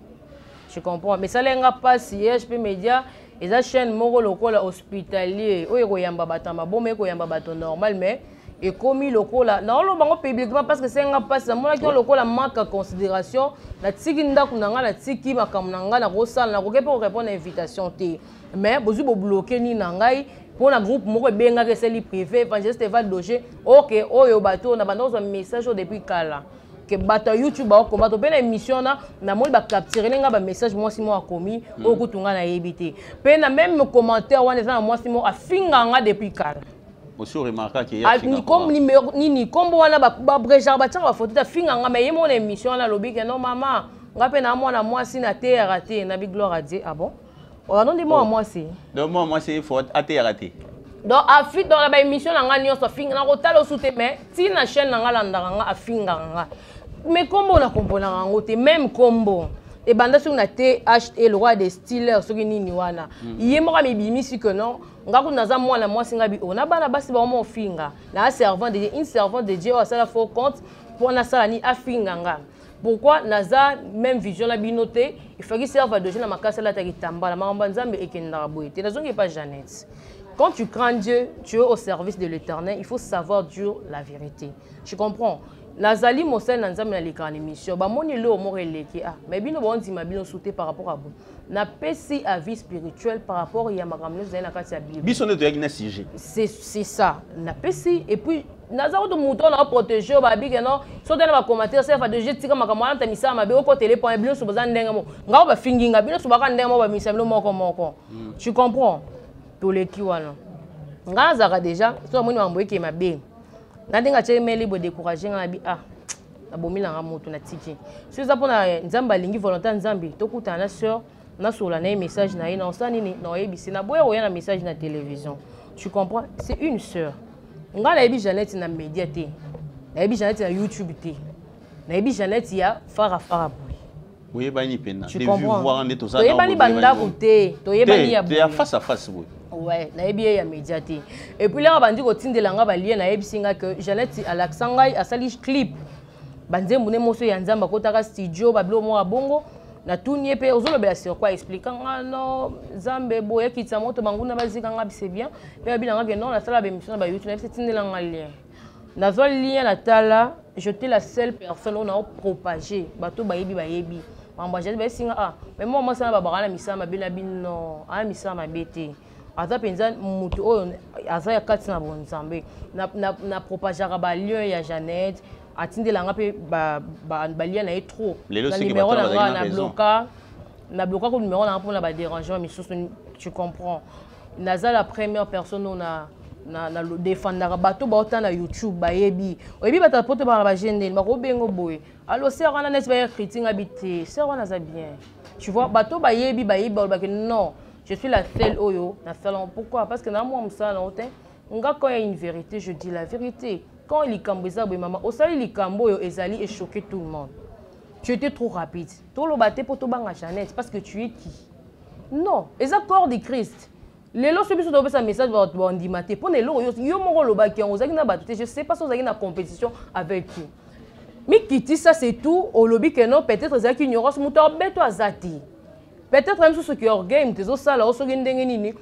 je comprends mais ça lenga passe E H P Media eza chaîne moko lokola hospitalier oyo ko yamba batamba bomé ko yamba bato normal mais et comme lokola na olo bango publiquement parce que c'est un passe na mona ki lokola manque à considération la tiki ndako nanga la tiki makambo nanga na kosala na kokepe ko répondre à invitation te mais bozu bo bloquer ni nangai pour un groupe moko benga que c'est li privé évangéliste va doger OK oyo bato na bando un message depuis kala que bato YouTube ba ko bato pena émission na na moli ba capturer nga ba message moi si moi komi o kutunga na yebité pe na même commentaire wana za moi si moi afinga nga depuis kala aussi remarquer qu'il y a ni comme numéro ni ni comme wana ba ba brejar ba tanga ba photo ta finga nga mais mon émission na lobi que non maman nga pe na mwana moi si na te raté na bi gloire à Dieu ah bon on non dis moi moi si donc moi moi c'est faut à te raté donc a fit dans la émission na nga nyonso finga na kotalo soute mais ti na chaîne na nga landaka nga afinga nga mais combo na kompona ngo te même combo et banda sur na T H et le roi des stylers sur nini wana yemo ka mibimisi que non ngaku naza mwana moi singa bi ona bana basi ba mo finga na servant de une servante de Dieu ça la faux compte pour na sala ni afinga nga pourquoi naza même vision la binoté il faut qu'il serve de Dieu na makasa la ta kitamba la mamba nzambe ekenda boyete nazongi pas Jeannette. Quand tu crains Dieu, tu es au service de l'Éternel, il faut savoir dire la vérité. Tu comprends? Nazali Mosel Nanzam na l'écran émission, ba moni le omo releki ah, mais bino bon di mabino sauté par rapport à vous. Na pesi avis spirituel par rapport ya makamno zena kati ya Bible. Biso ne to yakina sujet. C'est c'est ça. Na pesi et puis naza to mouton na protéger ba bi que non, so dans ba commentaire ça fa de je tika makamwana ta misa mabe ko télé point bino so bazan ndenga mo. Nga ba finginga bino so ba ka ndenga mo ba misa bino moko moko. Tu comprends? Toleki wana nga zaka déjà so moni mamboye ke mabe ndinga chemeli bo décourager nga bi ah abomila nga moto na tiki so za pona nzamba lingi volontaire nzambi tokuta na sœur na sola na message na ina osani ni na yebisi na boya oya na message na télévision tu comprends c'est une sœur nga na yebi Jeannette na média té na yebi Jeannette na YouTube té na yebi Jeannette ya fara fara boy oui bani pena tu comprends to yebani banda côté to yebani ya face à face boy. Ouais, na yebi ya médiaté. Et puis là bandi ko tindela nga ba lien na yebi singa que Jeannette Alexangai a sali clip. Banze mune moso ya nzamba ko taka studio ba blo mo abongo na tunie pe ozolo bela sur quoi expliquer nga no zambe boye kitsa moto banguna bazika nga c'est bien. Pe bi nga que non la sala ba émission ba YouTube na tindela nga lien. Na zo lien na tala, j'étais la seule personne on a propagé bato ba yebi ba yebi. Mamba Jeannette ba singa ah, mais moi moi ça ba ba na misama bina bino, ah misama bete. Aza penza mutu oyo aza ya kati na bonzambe na na na propager ba lieu ya Jeannette atindela nga pe ba ba balia na e trop na numéro na nga na bloquer na bloquer ko numéro na pour na ba dérangement mais tu comprends naza la première personne on a na na le défendre bato ba otana YouTube ba yebi oyebi bata poto ba ba gêner ba ko bengo boy allo sœur na net ba critique habité sœur na za bien tu vois bato ba yebi ba yebi ba que non. Je suis la seule oyo na salon. Pourquoi? Parce que dans moi salon, quand il y a une vérité, je dis la vérité. Quand il cambo ça, maman, au sali il cambo yo ezali et choqué tout le monde. Tu étais trop rapide. Tout le baté pour to banga Jeannette parce que tu es qui? Non, les accords de Christ. Les lots se sont un message va on maté. Pour les lots yo mo lo ba ki on zaki na baté. Je sais pas si on zaki na compétition avec qui. Mais qui dit ça c'est tout au lobby que non peut-être zaki ignorance moteur beto azati. Peut-être même sur ce qui est orgueil, tu as ça là, tu as n'importe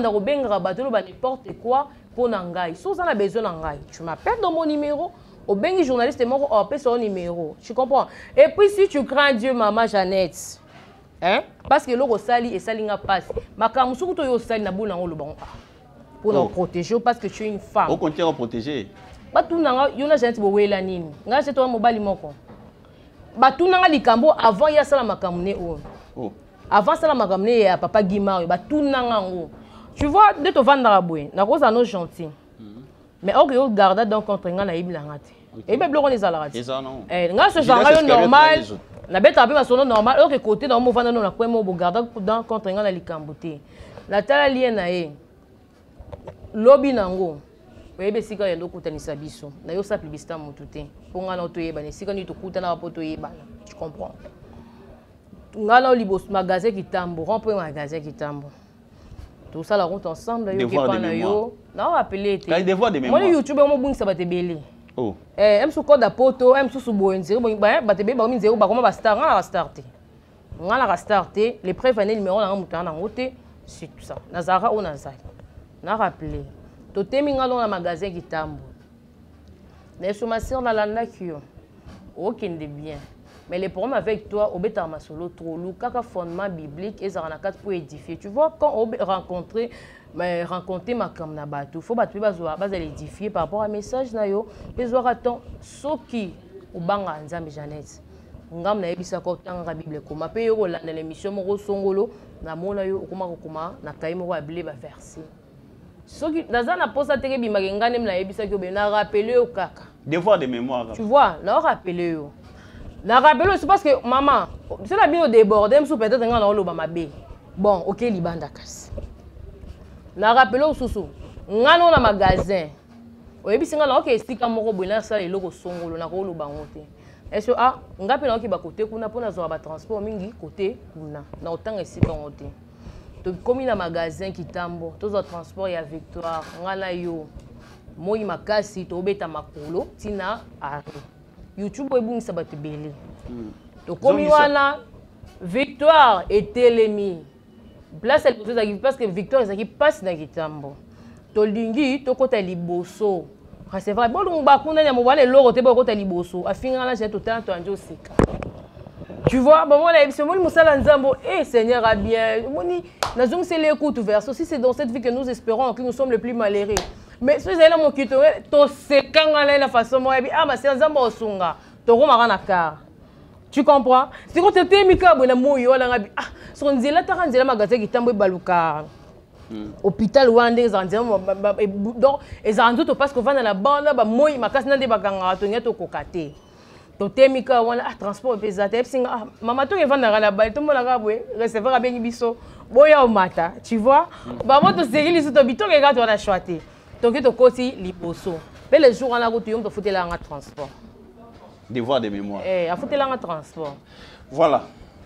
quoi pour n'angai. Si tu as besoin d'angai, tu m'appelles dans mon numéro. Au bengi journaliste et moi on appelle son numéro. Tu comprends? Et puis si tu crains Dieu, maman Jeannette, hein? Parce que l'eau sali et sali n'a pas. Ma camusou to yo sali na boule en le bon pour nous protéger parce que tu es une femme. Au contraire protéger. Ba tout n'anga yo na Jeannette bo wela nini. Nga c'est toi mobile moko. Ba tout n'anga likambo avant ya sala makamune o. Oh. Avant ça, je suis à papa Guimard, tout nangango. Tu vois, de te vendre à boue, na cause à nos gentils. Mais ok, on garde donc contre un na iblangate. Et bien bloquer les alarats. Et ça non. Eh, nga ce genre normal. La bête a bien son normal. Ok, côté dans mon vendre non la quoi mo garde dans contre un na likamboté. La tala lien na e. Lobby nango. oyebe sika yendo kutanisa biso na yo sa publicité mutu te po ngana otoyebana sika ni tokutana wapo toyebana tu comprends ngana olibos magasin Kitambo rond-point magasin Kitambo tout ça la route ensemble yo kepana yo na rappeler te devoir de mémoire moi YouTube mo bungisa batebele oh eh em su code poto em su su boenzi bo ba batebele ba minzero ba koma ba star ngana ba star te ngana ka star te les prévenir numéro na mutana ngote c'est tout ça nazara o nazai na rappeler totemi ngalo na magasin Kitambo na sommation na landa kio aucun de bien mais le problème avec toi obeta masolo trop lou kaka fondement biblique et ça na quatre pour édifier tu vois quand on rencontrer mais rencontrer ma comme na batou faut battu bazwa baza l'édifier par rapport à message na yo besoin attend soki obanga nzambe Jeannette ngam na yebisa ko tanga bible koma pe yo la l'émission moko songolo na mona yo okoma kokoma na kai moko abile ba verset soki naza na posa teke bimaka ngane mna yebisa ki obena rappeler au kaka devoir de mémoire tu vois là rappeler yo na rappeler c'est parce que maman c'est la bien débordé même sous peut-être ngana oloba mabe bon OK libanda kasi na rappeler susu ngana na magasin oyebisa ngana OK stika moko bwena sala eloko songolo na ko oloba ngote est-ce ah ngapi na okiba côté kuna pona zo ba transport mingi côté kuna na otanga sika ngote comme na magasin Kitambo tous autres transports ya Victoire ngala yo moi makasi to beta makolo tina ari YouTube ebungisa bato belé to komi wana Victoire etelemi place elle pose parce que Victoire ezaki passe na Kitambo to lingi to kota liboso c'est vrai bon donc ba kuna ya mobale loro te ba kota liboso afinga na je to tanto anjo sika tu vois bon moi c'est moi musala nzambo eh Seigneur a bien moni nazong c'est l'écoute verso si c'est dans cette vie que nous espérons que nous sommes les plus malheureux mais si c'est là mon kito to sekanga la façon moi ah ma c'est nzambo osunga to roma na car tu comprends c'est quand tu es mika bona moyo la ngabi ah so nzela ta nzela magasin Kitambo baluka hôpital wande zanzemo donc les anduto parce que va dans la bande ba moyi makasi nande baganga to ngeto kokate to temika wana ah transport pesate singa ah mama to evanda la ba to mona ka bwe recevoir bengi biso boya o mata tu vois ba moto segili so to bito ke ga to na choité to ke to koti liboso pe les jours na ko to yom to fotela nga transport devoir de mémoire eh a fotela nga transport voilà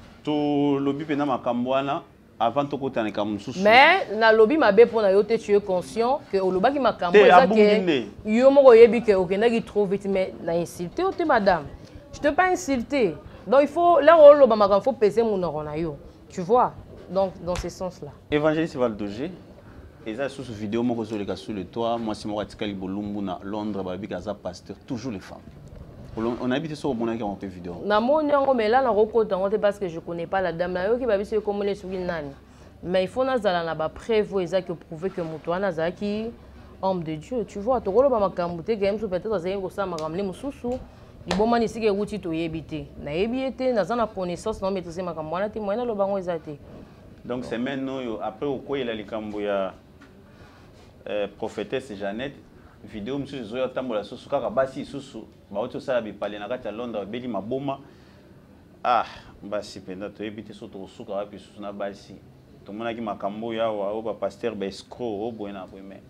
to lobi pena makambwana avant de côté na kamususu mais na lobby mabe pour na yote tu es conscient que oloba ki makambo ezake yo moko yebi que okenda ki trop vite mais na insulter ote madame je te pas insulter donc il faut là oloba makambo faut peser mon na yo tu vois donc dans ce sens là évangéliste Valdogé eza sous vidéo moko zo le ka sur le toit moi c'est moi tikali bolumbu na Londres ba bika za pasteur toujours les femmes on habite sur mon qui ont fait vidéo na mon yango mais là na rokota ngote parce que je connais pas la dame là yo ki ba biso comme les souki nani mais il faut nazala na ba prévo ezaki prouver que mutu wana zaki homme de Dieu tu vois to koloba makambo te game so peut-être azali ko sa makambo le mususu liboma ni sike wuti to yebite na yebite na zana connaissance na maîtriser makambo wana te moyena loba ngo ezate donc c'est maintenant après au quoi il a likambo ya prophétesse Jeannette vidéo monsieur zoya tambola susu kaka basi susu ba oto sala bi pale na kati ya Londres beli maboma ah basi penda to ebite so to suka wapi susu na basi to mona ki makambo ya wa o ba pasteur ba escroc o boina mais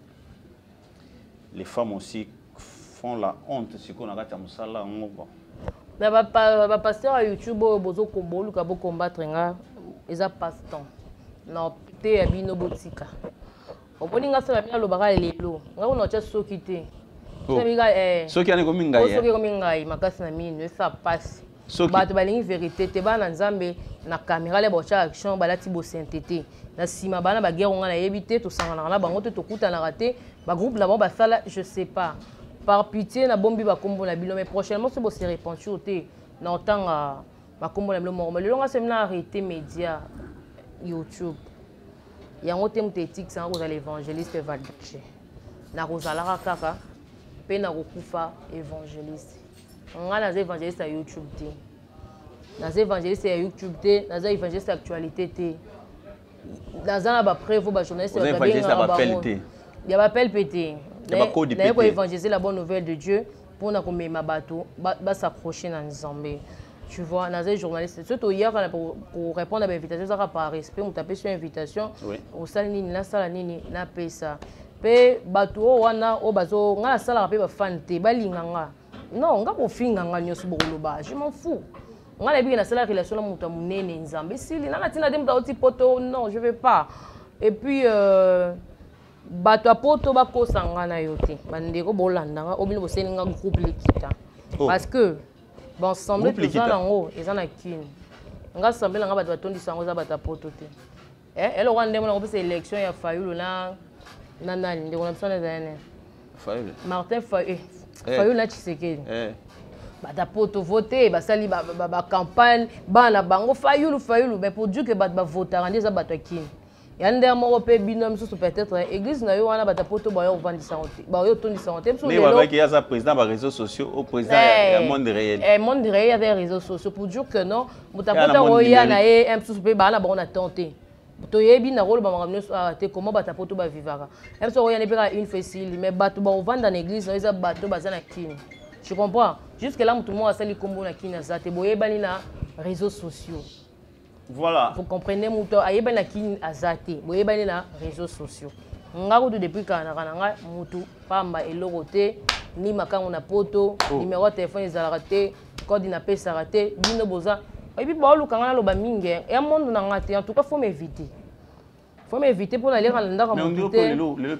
les femmes aussi font la honte siko na kati ya musala ngoko na ba ba pasteur à YouTube bozo kombolu ka bo combattre nga eza passe temps na te ya bino botika oponi nga sala mina lobaka lelo nga uno cha soki te sabika eh soki ane komi ngai soki komi ngai makasi na mino ça passe bato balingi vérité te bana nzambe na caméra le bocha action balati bo sainteté na sima bana ba guerre nga na yebite to sangana na bango te to kuta na raté ba groupe là ba sala je sais pas par pitié na bombi ba kombo na bilo mais prochainement c'est bo se repentir te na otanga ba kombo na bilo mo le longa semina arrêter média YouTube yango te mutetik sans cause l'évangéliste Valdogé na kozalaka kaka pe na kokufa évangéliste nga na évangéliste à YouTube te na évangéliste à YouTube te na évangéliste actualité te na za na ba prévo ba journaliste ba évangéliste ba pelleté ya ba pelleté ya ba code na ko évangéliser la bonne nouvelle de Dieu pour na ko mema bato ba s'approcher na Nzambe. Tu vois, dans les journalistes, surtout hier, pour, pour répondre à l'invitation, ça par respect, on tapait sur l'invitation, au salle nini, la salle nini, la paix ça. pe bato o wana o bazo nga na sala pe ba fan te balinga nga non nga ko finga nga nyoso boloba je m'en fous nga na bi na sala relation na muta munene nzambe sili na tina dem oti poto non je vais pas et puis euh bato poto ba kosanga na yote bandeko bolanda nga obino boseni nga groupe likita parce que bon semble que ça nango ezana kin nga semble nga bato batondi sango za bato poto te eh elo wande mona ko pesa élection ya Fayulu na na nani ndeko na msana zane Fayulu Martin Fayulu Fayulu na Tshisekedi eh bata poto voter basali ba ba campagne bana bango Fayulu Fayulu mais pour dire que bato ba voter rendre za bato kin yande moko pe binom so peut-être église na yo wana bata poto ba yo vendre santé ba yo tondi santé mais ba ki ya za président ba réseaux sociaux au président ya monde réel eh monde réel avec réseaux sociaux pour dire que non muta poto roya na e un so pe ba na ba on a tenté to yebi na rôle ba makamno te comment bata poto ba vivara un so roya ne peka une facile mais bato ba vendre dans l'église na eza bato ba za na kini tu comprends jusque là tout le monde a sali kombo na kini za te boye bani na réseaux sociaux. Voilà. Vous comprenez mon temps. Aïe ben la kin azate. Vous ben na réseaux sociaux. Ngaro de depuis quand na nga mutu pamba elorote ni makango na poto numéro de téléphone ezalate code na pesa raté bino boza. Et puis ba luka nga lo ba minge. Et monde na ngate en tout cas faut m'éviter. Faut m'éviter pour aller dans ndaka mon côté.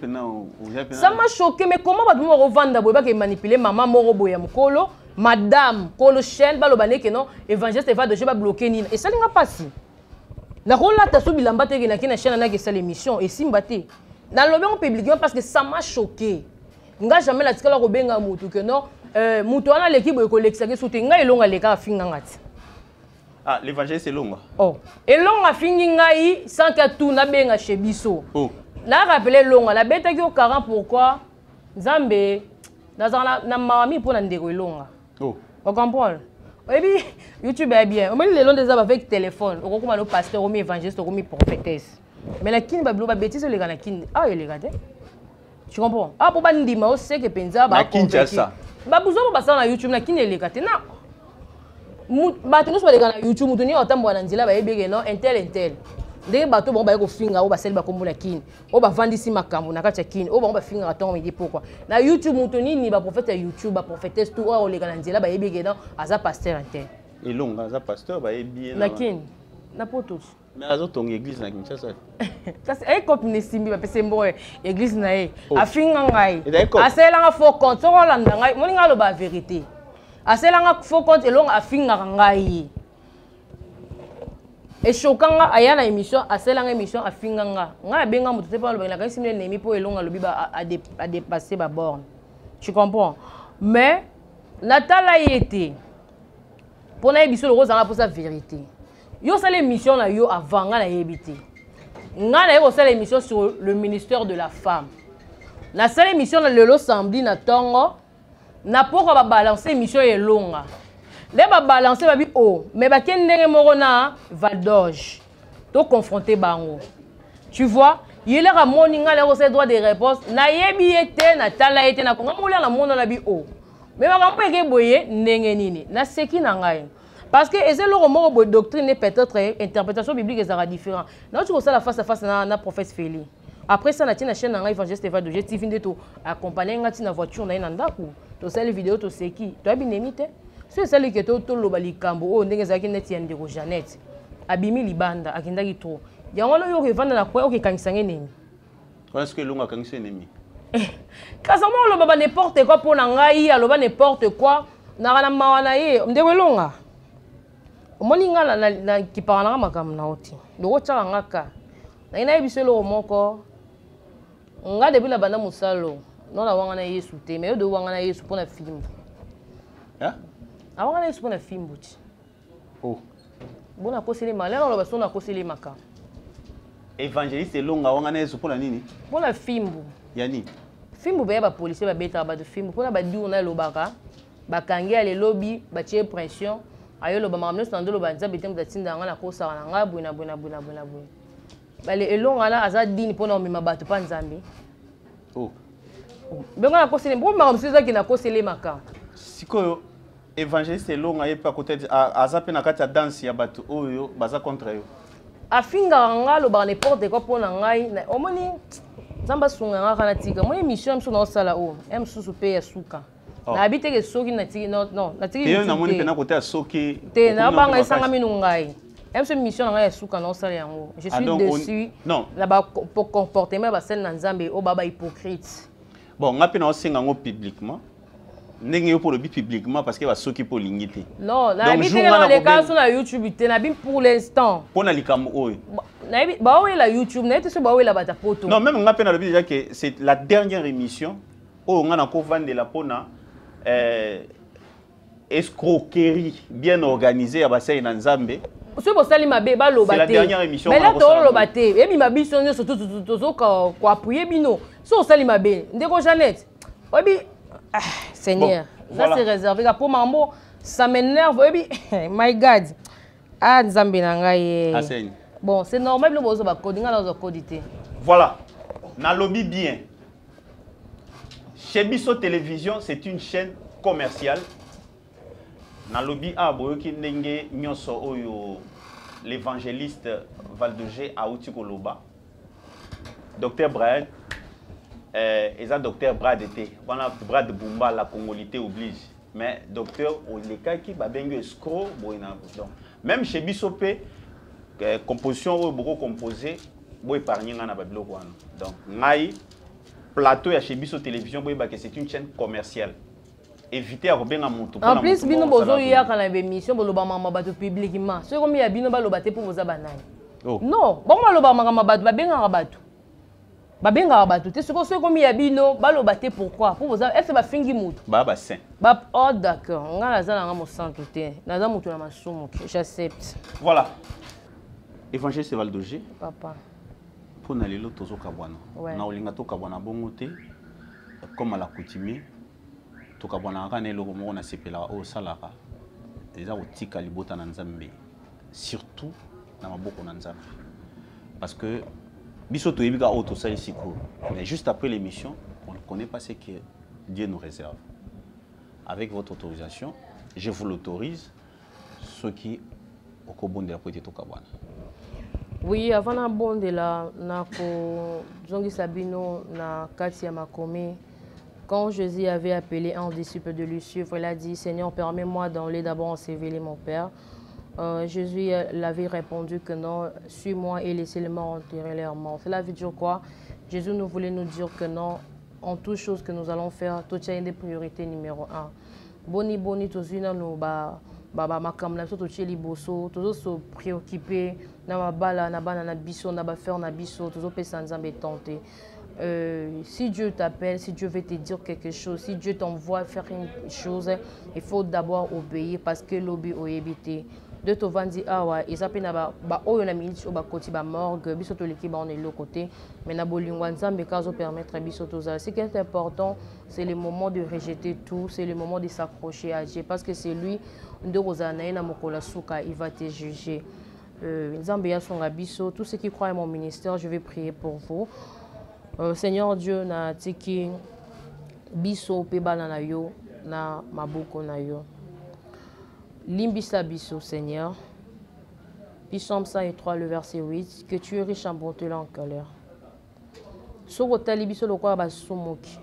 Ça m'a choqué mais comment ba dimo revendre boy ba ke manipuler maman moro boy ya mukolo. Madame, Kolo Chen, balobane que non, évangéliste va de je va bloquer ni. Et ça n'est pas si. La rôle là, t'as subi l'ambate qui n'a qu'une chaîne n'a que c'est l'émission et simbaté. Dans le monde public, parce que ça m'a choqué. Nga jamais la tika la robenga mutu que non, euh mutu ana l'équipe de collecte sous tenga et longa les gars finga ngati. Ah, l'évangile c'est long. Oh, et longa finga ngai sans que tout na benga chez biso. Oh. Là rappeler longa la bête qui au quarante pourquoi Nzambe na na mami pour na ndeko longa. Oh. On comprend. Et puis, YouTube est bien. On met les longs des arbres avec téléphone. On comprend le pasteur, on met évangéliste, on met prophétesse. Mais la kin va bloquer bêtise les gars la kin. Ah, il est gardé. Tu comprends? Ah, pour pas nous dire, on sait que Penza va. La kin c'est ça. Bah, vous avez passé sur YouTube, la kin est gardé. Non. Bah, tu nous sois les gars YouTube, tu nous autant bon anzila, bah, bien non, intel intel. Dès bateau bon ba ko finga o ba sel ba kombo la kin o ba vandi si makambo na kati kin o ba ba finga ton me dit pourquoi na YouTube mutoni ni ba prophète YouTube ba prophétesse tout o le ganzela ba yebi gedan aza pasteur inter et long aza pasteur ba yebi na kin na poto mais azo ton église na Kinshasa ça c'est comme ne simbi ba pese mboye église na e afinga ngai asela nga faux compte so landa ngai moninga lo ba vérité asela nga faux compte et long afinga ngai. Et choquant à y a émission à celle en émission à finganga nga benga mutu te pas le benga quand simile nemi po elonga lobi ba a dépasser ba borne tu comprends mais Natala y était pour na émission le rose pour sa vérité yo ça l'émission na yo avant nga na yebité nga na yo ça l'émission sur le ministère de la femme la seule émission na lelo samedi na tongo na poko ba balancer émission elonga. Les ba balancer ba bi oh mais ba ken ndenge moko na Valdoge to confronter bango tu vois il a ramoni nga le droit de réponse na yebi ete na tala ete na konga mola na mono na bi oh mais ba kampo eke boye ndenge nini na seki na ngai parce que ezelo romo bo doctrine peut-être interprétation biblique ezara différent na tu ko ça la face à face na na prophète Félix après ça na tina chaîne na ngai évangéliste va de T V ndeto accompagner nga tina voiture na ina ndako to sala vidéo to seki to abinemite. C'est celle qui est au tolo balikambo o ndenge zaki neti ya ndeko Jeannette abimi libanda akindaki trop yango lo yo revanda na kwa oke kangisange nini est-ce que longa kangise nemi kasamo lo baba n'importe quoi pour ngai aloba n'importe quoi na kana mawana ye ndeko longa omoni nga na na kipana makam na oti ndoko tsaka ngaka na ina ebiselo moko nga depuis la banda musalo non la wanga na Yesu te mais yo do wanga na Yesu pour na film hein. Avant on a eu un film bouti. Oh. Bon a conseillé mal, là on a besoin de conseiller maka. Évangéliste long a on a eu pour la nini. Bon a film. Yani. Film be ba policier ba beta ba de film. Pour na ba di on a lobaka. Ba kangia les lobby, ba tie pression. Ayo lo ba mamno stando lo ba nza betem da tinda nga na kosa na nga buina buina buina buina buina. Ba le elong ala aza dini pour na mima bato pa nzambe. Oh. Bengo na conseiller, bon ma msiza ki na conseiller maka. Sikoyo évangéliste long aye pa côté azape na kati ya danse ya bato oyo baza contre yo afinga nga lo ba n'importe quoi pour na ngai omoni Zamba sunga ngana tika. Mon émission M sous sala o. M sous pe ya suka. Na habite ke soki na tika non non. Na tika. Te na moni pena côté ya soki. Te na banga isanga minungai. M sous mission na ya suka na sala yango. Je suis dessus. Non. Là-bas pour comportement ba sel na Nzambe o baba hypocrite. Bon, ngapi na osenga ngo publiquement. Ndenge yo pour le publiquement parce que va soki pour lingité. Non, na habite na les cas sur la YouTube te na bim pour l'instant. Pour na likam oyo. Na ba oyo la YouTube na ete so ba oyo la bata poto. Non, même ngapi na le déjà que c'est la dernière émission où on a ko vendre la pona euh escroquerie bien organisée à bassin na Nzambe. C'est pour ça que ba lo c'est la dernière émission. Mais là to lo baté et mi ma biso nyo surtout tout tout ko ko appuyer bino. So ça li mabe. Ndeko Jeannette. Obi ah, Seigneur. Bon, ça voilà. C'est réservé pour mambo. Ça m'énerve. Obi my God. Ah Nzambe na ngai. Ah Seigneur. Bon, c'est normal le bozo ba codinga na zo codité. Voilà. Na lobby bien. Chez Bisso Télévision, c'est une chaîne commerciale. Na lobby a boyoki ndenge nyoso oyo l'évangéliste Valdogé Aouti Koloba. Docteur Brian euh et ça docteur Brad était. Voilà Brad Bumba la congolité oblige. Mais docteur Oleka qui ba bengo escroc boyna donc même chez Bissopé euh, composition oyo beaucoup composé boy épargner na babiloko wana. Donc ngai plateau ya chez Bisso Télévision boy ba que c'est une chaîne commerciale. Éviter à rebenga monto. En plus, bino bozo ya kana émission boloba mama bato publiquement. C'est comme ya bino baloba te pour vous abanani. Oh. Non, bon baloba mama bato ba benga bato. Ba benga bato te c'est comme ya bino baloba te pourquoi? Pour vous est-ce ba fingi moto. Ba ba saint. Ba oh d'accord. On a za nga mo santo te. Na za moto na masumu, j'accepte. Voilà. Évangéliste Valdogé. Papa. Pour na lelo tozo kabwana. Na olinga to kabwana bongo te comme à la coutume. Toka bona ngane loko mo na sepela o salaka déjà otika libota na Nzambe surtout na maboko na Nzambe parce que biso to yebika auto salisiko mais juste après l'émission on ne connaît pas ce que Dieu nous réserve. Avec votre autorisation je vous l'autorise ce qui okobonde la poete toka bona. Oui, avant na bonde la na ko zongi sabino na kati ya makome. Quand Jésus avait appelé un disciple de lui suivre, il a dit, Seigneur, permets-moi d'aller d'abord ensevelir mon Père. Euh, Jésus l'avait répondu que non, suis-moi et laissez-les morts enterrer leurs morts. Cela veut dire quoi? Jésus nous voulait nous dire que non, en toute chose que nous allons faire, tout est une des priorités numéro un. Boni boni, tous une nous ba ba makam na tout est liboso, tous se préoccuper na ma bala na bana na biso na ba faire na biso, tous pe sans Nzambe tenter. Euh, si Dieu t'appelle, si Dieu veut te dire quelque chose, si Dieu t'envoie faire une chose, il faut d'abord obéir parce que l'obé oyebité. De te vendre ah ouais, ils appellent na ba oyo na minute au ba côté ba morgue, biso to l'équipe on est l'autre côté, mais na bolingwa Nzambe kazo permettre biso to ça. Ce qui est important, c'est le moment de rejeter tout, c'est le moment de s'accrocher à Dieu parce que c'est lui de rozana na mokola suka, il va te juger. Euh, Nzambe ya songa biso, tous ceux qui croient à mon ministère, je vais prier pour vous. Euh, Seigneur Dieu na tiki biso pe bana na yo na maboko na yo. Limbisa biso Seigneur. Psalm cent trois le verset huit que tu es riche en bonté et en colère. Soko tali biso lokwa ba somoki.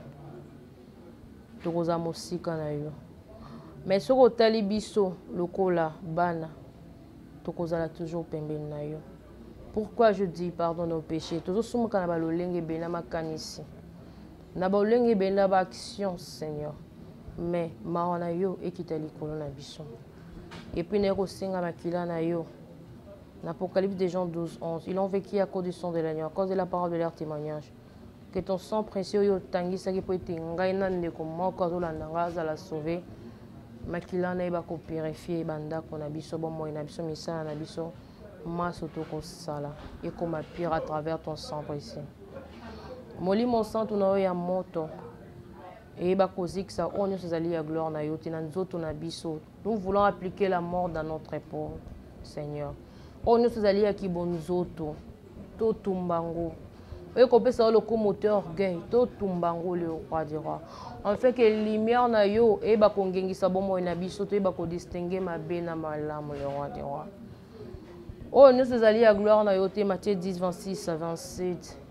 Tokoza mosika na yo. Mais soko tali biso lokola bana tokozala toujours pembeni na yo. Pourquoi je dis pardon nos péchés? Toujours souvent quand on lenge bena makanisi. Na ba lenge bena ba action Seigneur. Mais maona yo ekitali kolo na biso. Et puis neko singa makila na yo. L'Apocalypse des Jean douze onze. Ils ont vécu à cause du sang de l'agneau, à cause de la parole de leur témoignage. Que ton sang précieux yo tangi saki po ete ngai na ndeko moko azolanda nga azala sauver. Makila na ba ko purifier banda ko na biso bon moi na biso misala na biso. Sala et comme pire à travers ton sang précieux. Moli mon sang tu na ya moto et ba kozik sa onyo sezali ya gloire na yo tina nzoto na biso. Nous voulons appliquer la mort dans notre épaule, Seigneur. Onyo sezali ya kibonzoto to tumbango. Et qu'on peut savoir le commoteur orgueil to tumbango le roi du roi. En fait que lumière na yo et ba kongengisa bomo na biso to e ba ko distinguer ma bena malamu le roi du roi. Oh, nous sommes allés à gloire, on a été Matthieu dix, vingt-six à vingt-sept.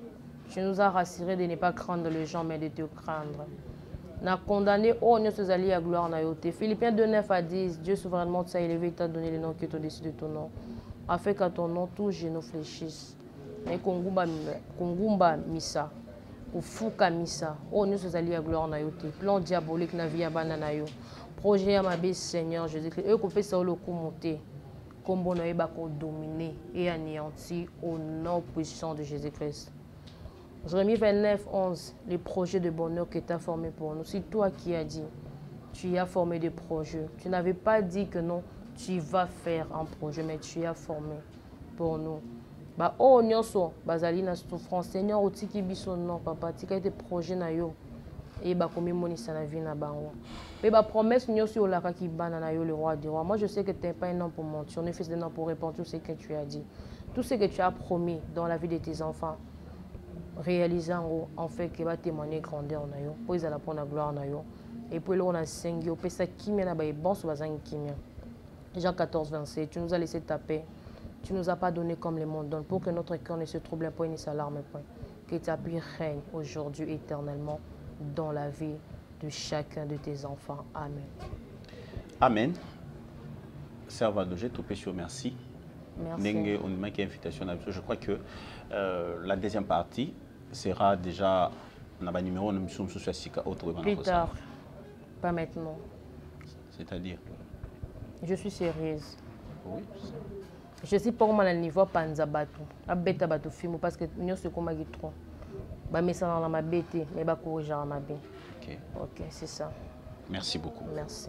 Tu nous as rassuré de ne pas craindre les gens, mais de te craindre. Na condamné, oh, nous sommes allés à gloire na yote. Philippiens deux, neuf à dix, Dieu souverainement t'a élevé, t'a donné le nom qui est au-dessus de ton nom, afin qu'à ton nom, tous genoux fléchissent. Mais Kongumba Misa, ou Fouka Misa, oh, nous sommes allés à gloire na yote. Plan diabolique na vie à banana yo. Projet à ma belle Seigneur Jésus-Christ. Eux, qu'on fait ça, le coup monter. Comme on a eu dominer et anéantir au nom puissant de Jésus-Christ. Jérémie vingt-neuf, onze, les projets de bonheur que tu as formés pour nous. C'est toi qui as dit, tu as formé des projets. Tu n'avais pas dit que non, tu vas faire un projet, mais tu as formé pour nous. Bah, oh, nyonso, bazali na souffrance. Seigneur, oti ki biso non, papa, tika ete projet na yo. Et bah, comme monisa na vie na bango. Et bah, promesse nyonso yo laka ki bana na yo le roi des rois. Moi, je sais que tu n'es pas un homme pour mentir. On est fils d'un homme pour répondre tout ce que tu as dit. Tout ce que tu as promis dans la vie de tes enfants. Réalisant en fait que va témoigner grandeur na yo pour la pour la gloire na yo et pour on a cinq yo pesa kimia na ba bon so bazang kimia. Jean quatorze vingt-sept, tu nous as laissé taper, tu nous as pas donné comme le monde donne pour que notre cœur ne se trouble point ni s'alarme point, que ta paix règne aujourd'hui éternellement dans la vie de chacun de tes enfants. Amen. Amen. Servador, je te prie, merci. Merci. On m'a invitation. Je crois que euh, la deuxième partie sera déjà dans le numéro de mission plus tard, pas maintenant. C'est-à-dire? Je suis sérieuse. Oui. Je suis pas mal à niveau panzabato. À bêta bato film parce que nous sommes comme trop. Bah mais ça dans ma bête, mais bah corriger ma bête. Ok. Ok, c'est ça. Merci beaucoup. Merci.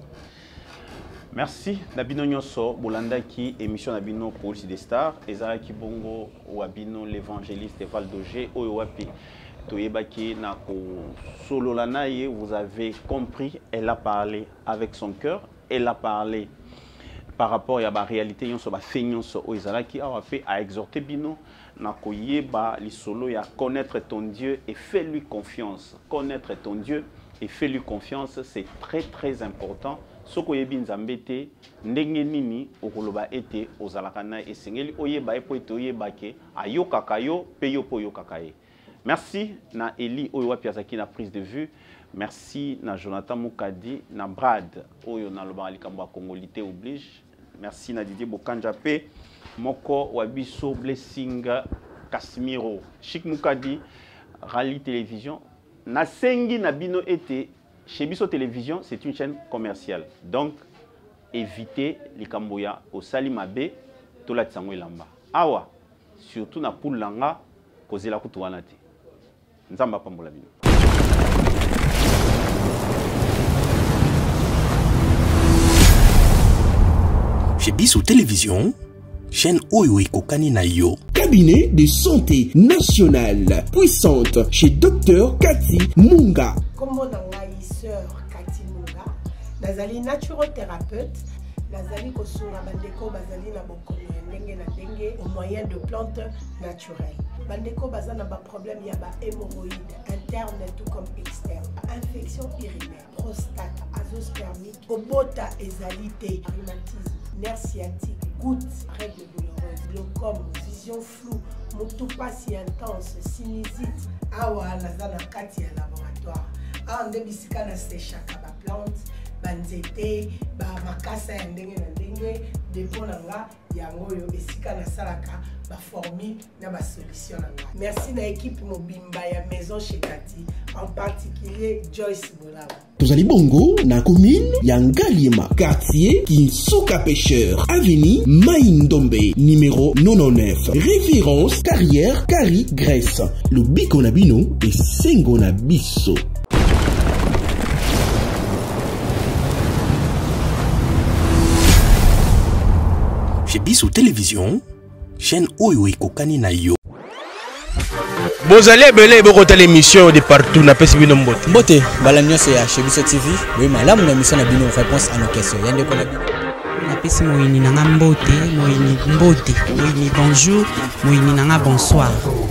Merci. Nabino Nyoso, Bolanda qui émission Nabino Police des Stars, Ezara Kibongo, Wabino l'évangéliste Val Dogé, Oyowapi, Toyebaki Nako Sololanaye, vous avez compris, elle a parlé avec son cœur, elle a parlé par rapport à la réalité, Nyoso ba fait Nyoso, Oyezara qui a fait à exhorter Bino, Nako Yeba, li solo ya connaître ton Dieu et fais-lui confiance. Connaître ton Dieu et fais-lui confiance, c'est très très important. Soko yebi nzambe te ndenge nini okoloba ete ozalaka na esengeli oyeba epo ete oyeba ke ayokaka yo pe yo po yokaka ye. Merci na Eli oyo wapi azaki na prise de vue. Merci na Jonathan Mukadi na Brad oyo na loba likambo ya Congolité oblige. Merci na Didier Bokanja pe moko wabiso Blessing Casimiro. Chic Mukadi Rally Télévision na sengi na bino ete chez Bisso Télévision, c'est une chaîne commerciale. Donc, évitez les Kamboya au Salimabe, tout la Tsango Lamba. Awa, surtout na poule langa, cause la kutuanate. Nzamba pambola bino. Chez Bisso Télévision, chaîne Oyo Kokani na yo. Cabinet de santé nationale puissante chez Docteur Cathy Munga. Comment sœur Cathy Munga, nazali naturothérapeute, nazali kosunga bandeko bazali na bokono ndenge na ndenge au moyen de plantes naturelles. Bandeko bazana ba problème ya ba hémorroïdes interne tout comme externe, infection urinaire, prostate, azoospermite, obota ezalité, rhumatisme, nerf sciatique, gouttes, règles douloureuses, glaucome, vision floue, motupa si intense, sinusite. Awa nazana kati ya laboratoire. Ah, on bisika na séchaka ba plante, banzete, ba makasa ya ndenge na ndenge, depo nanga yango yo esika na salaka ba formule na ba solution nanga. Merci na équipe mobimba ya maison chez Cathy, en particulier Joyce Bolaba. Tozali bongo na commune ya Ngalima, quartier Kinsuka Pêcheur, avenue Maïndombe, numéro quatre-vingt-dix-neuf. Référence carrière Carrie Grèce. Le biko na bino et sengo na biso. Chez Bisso Télévision, chaîne Oyo Kokani na yo. Vous allez belé beaucoup l'émission de partout na pesi bino mbote. Mbote, balanyo c'est chez Bisso T V. Oui, madame, la mission na bino réponse à nos questions. Yande ko na bino. Na pesi moyini na mbote, moyini mbote, moyini bonjour, moyini na bonsoir.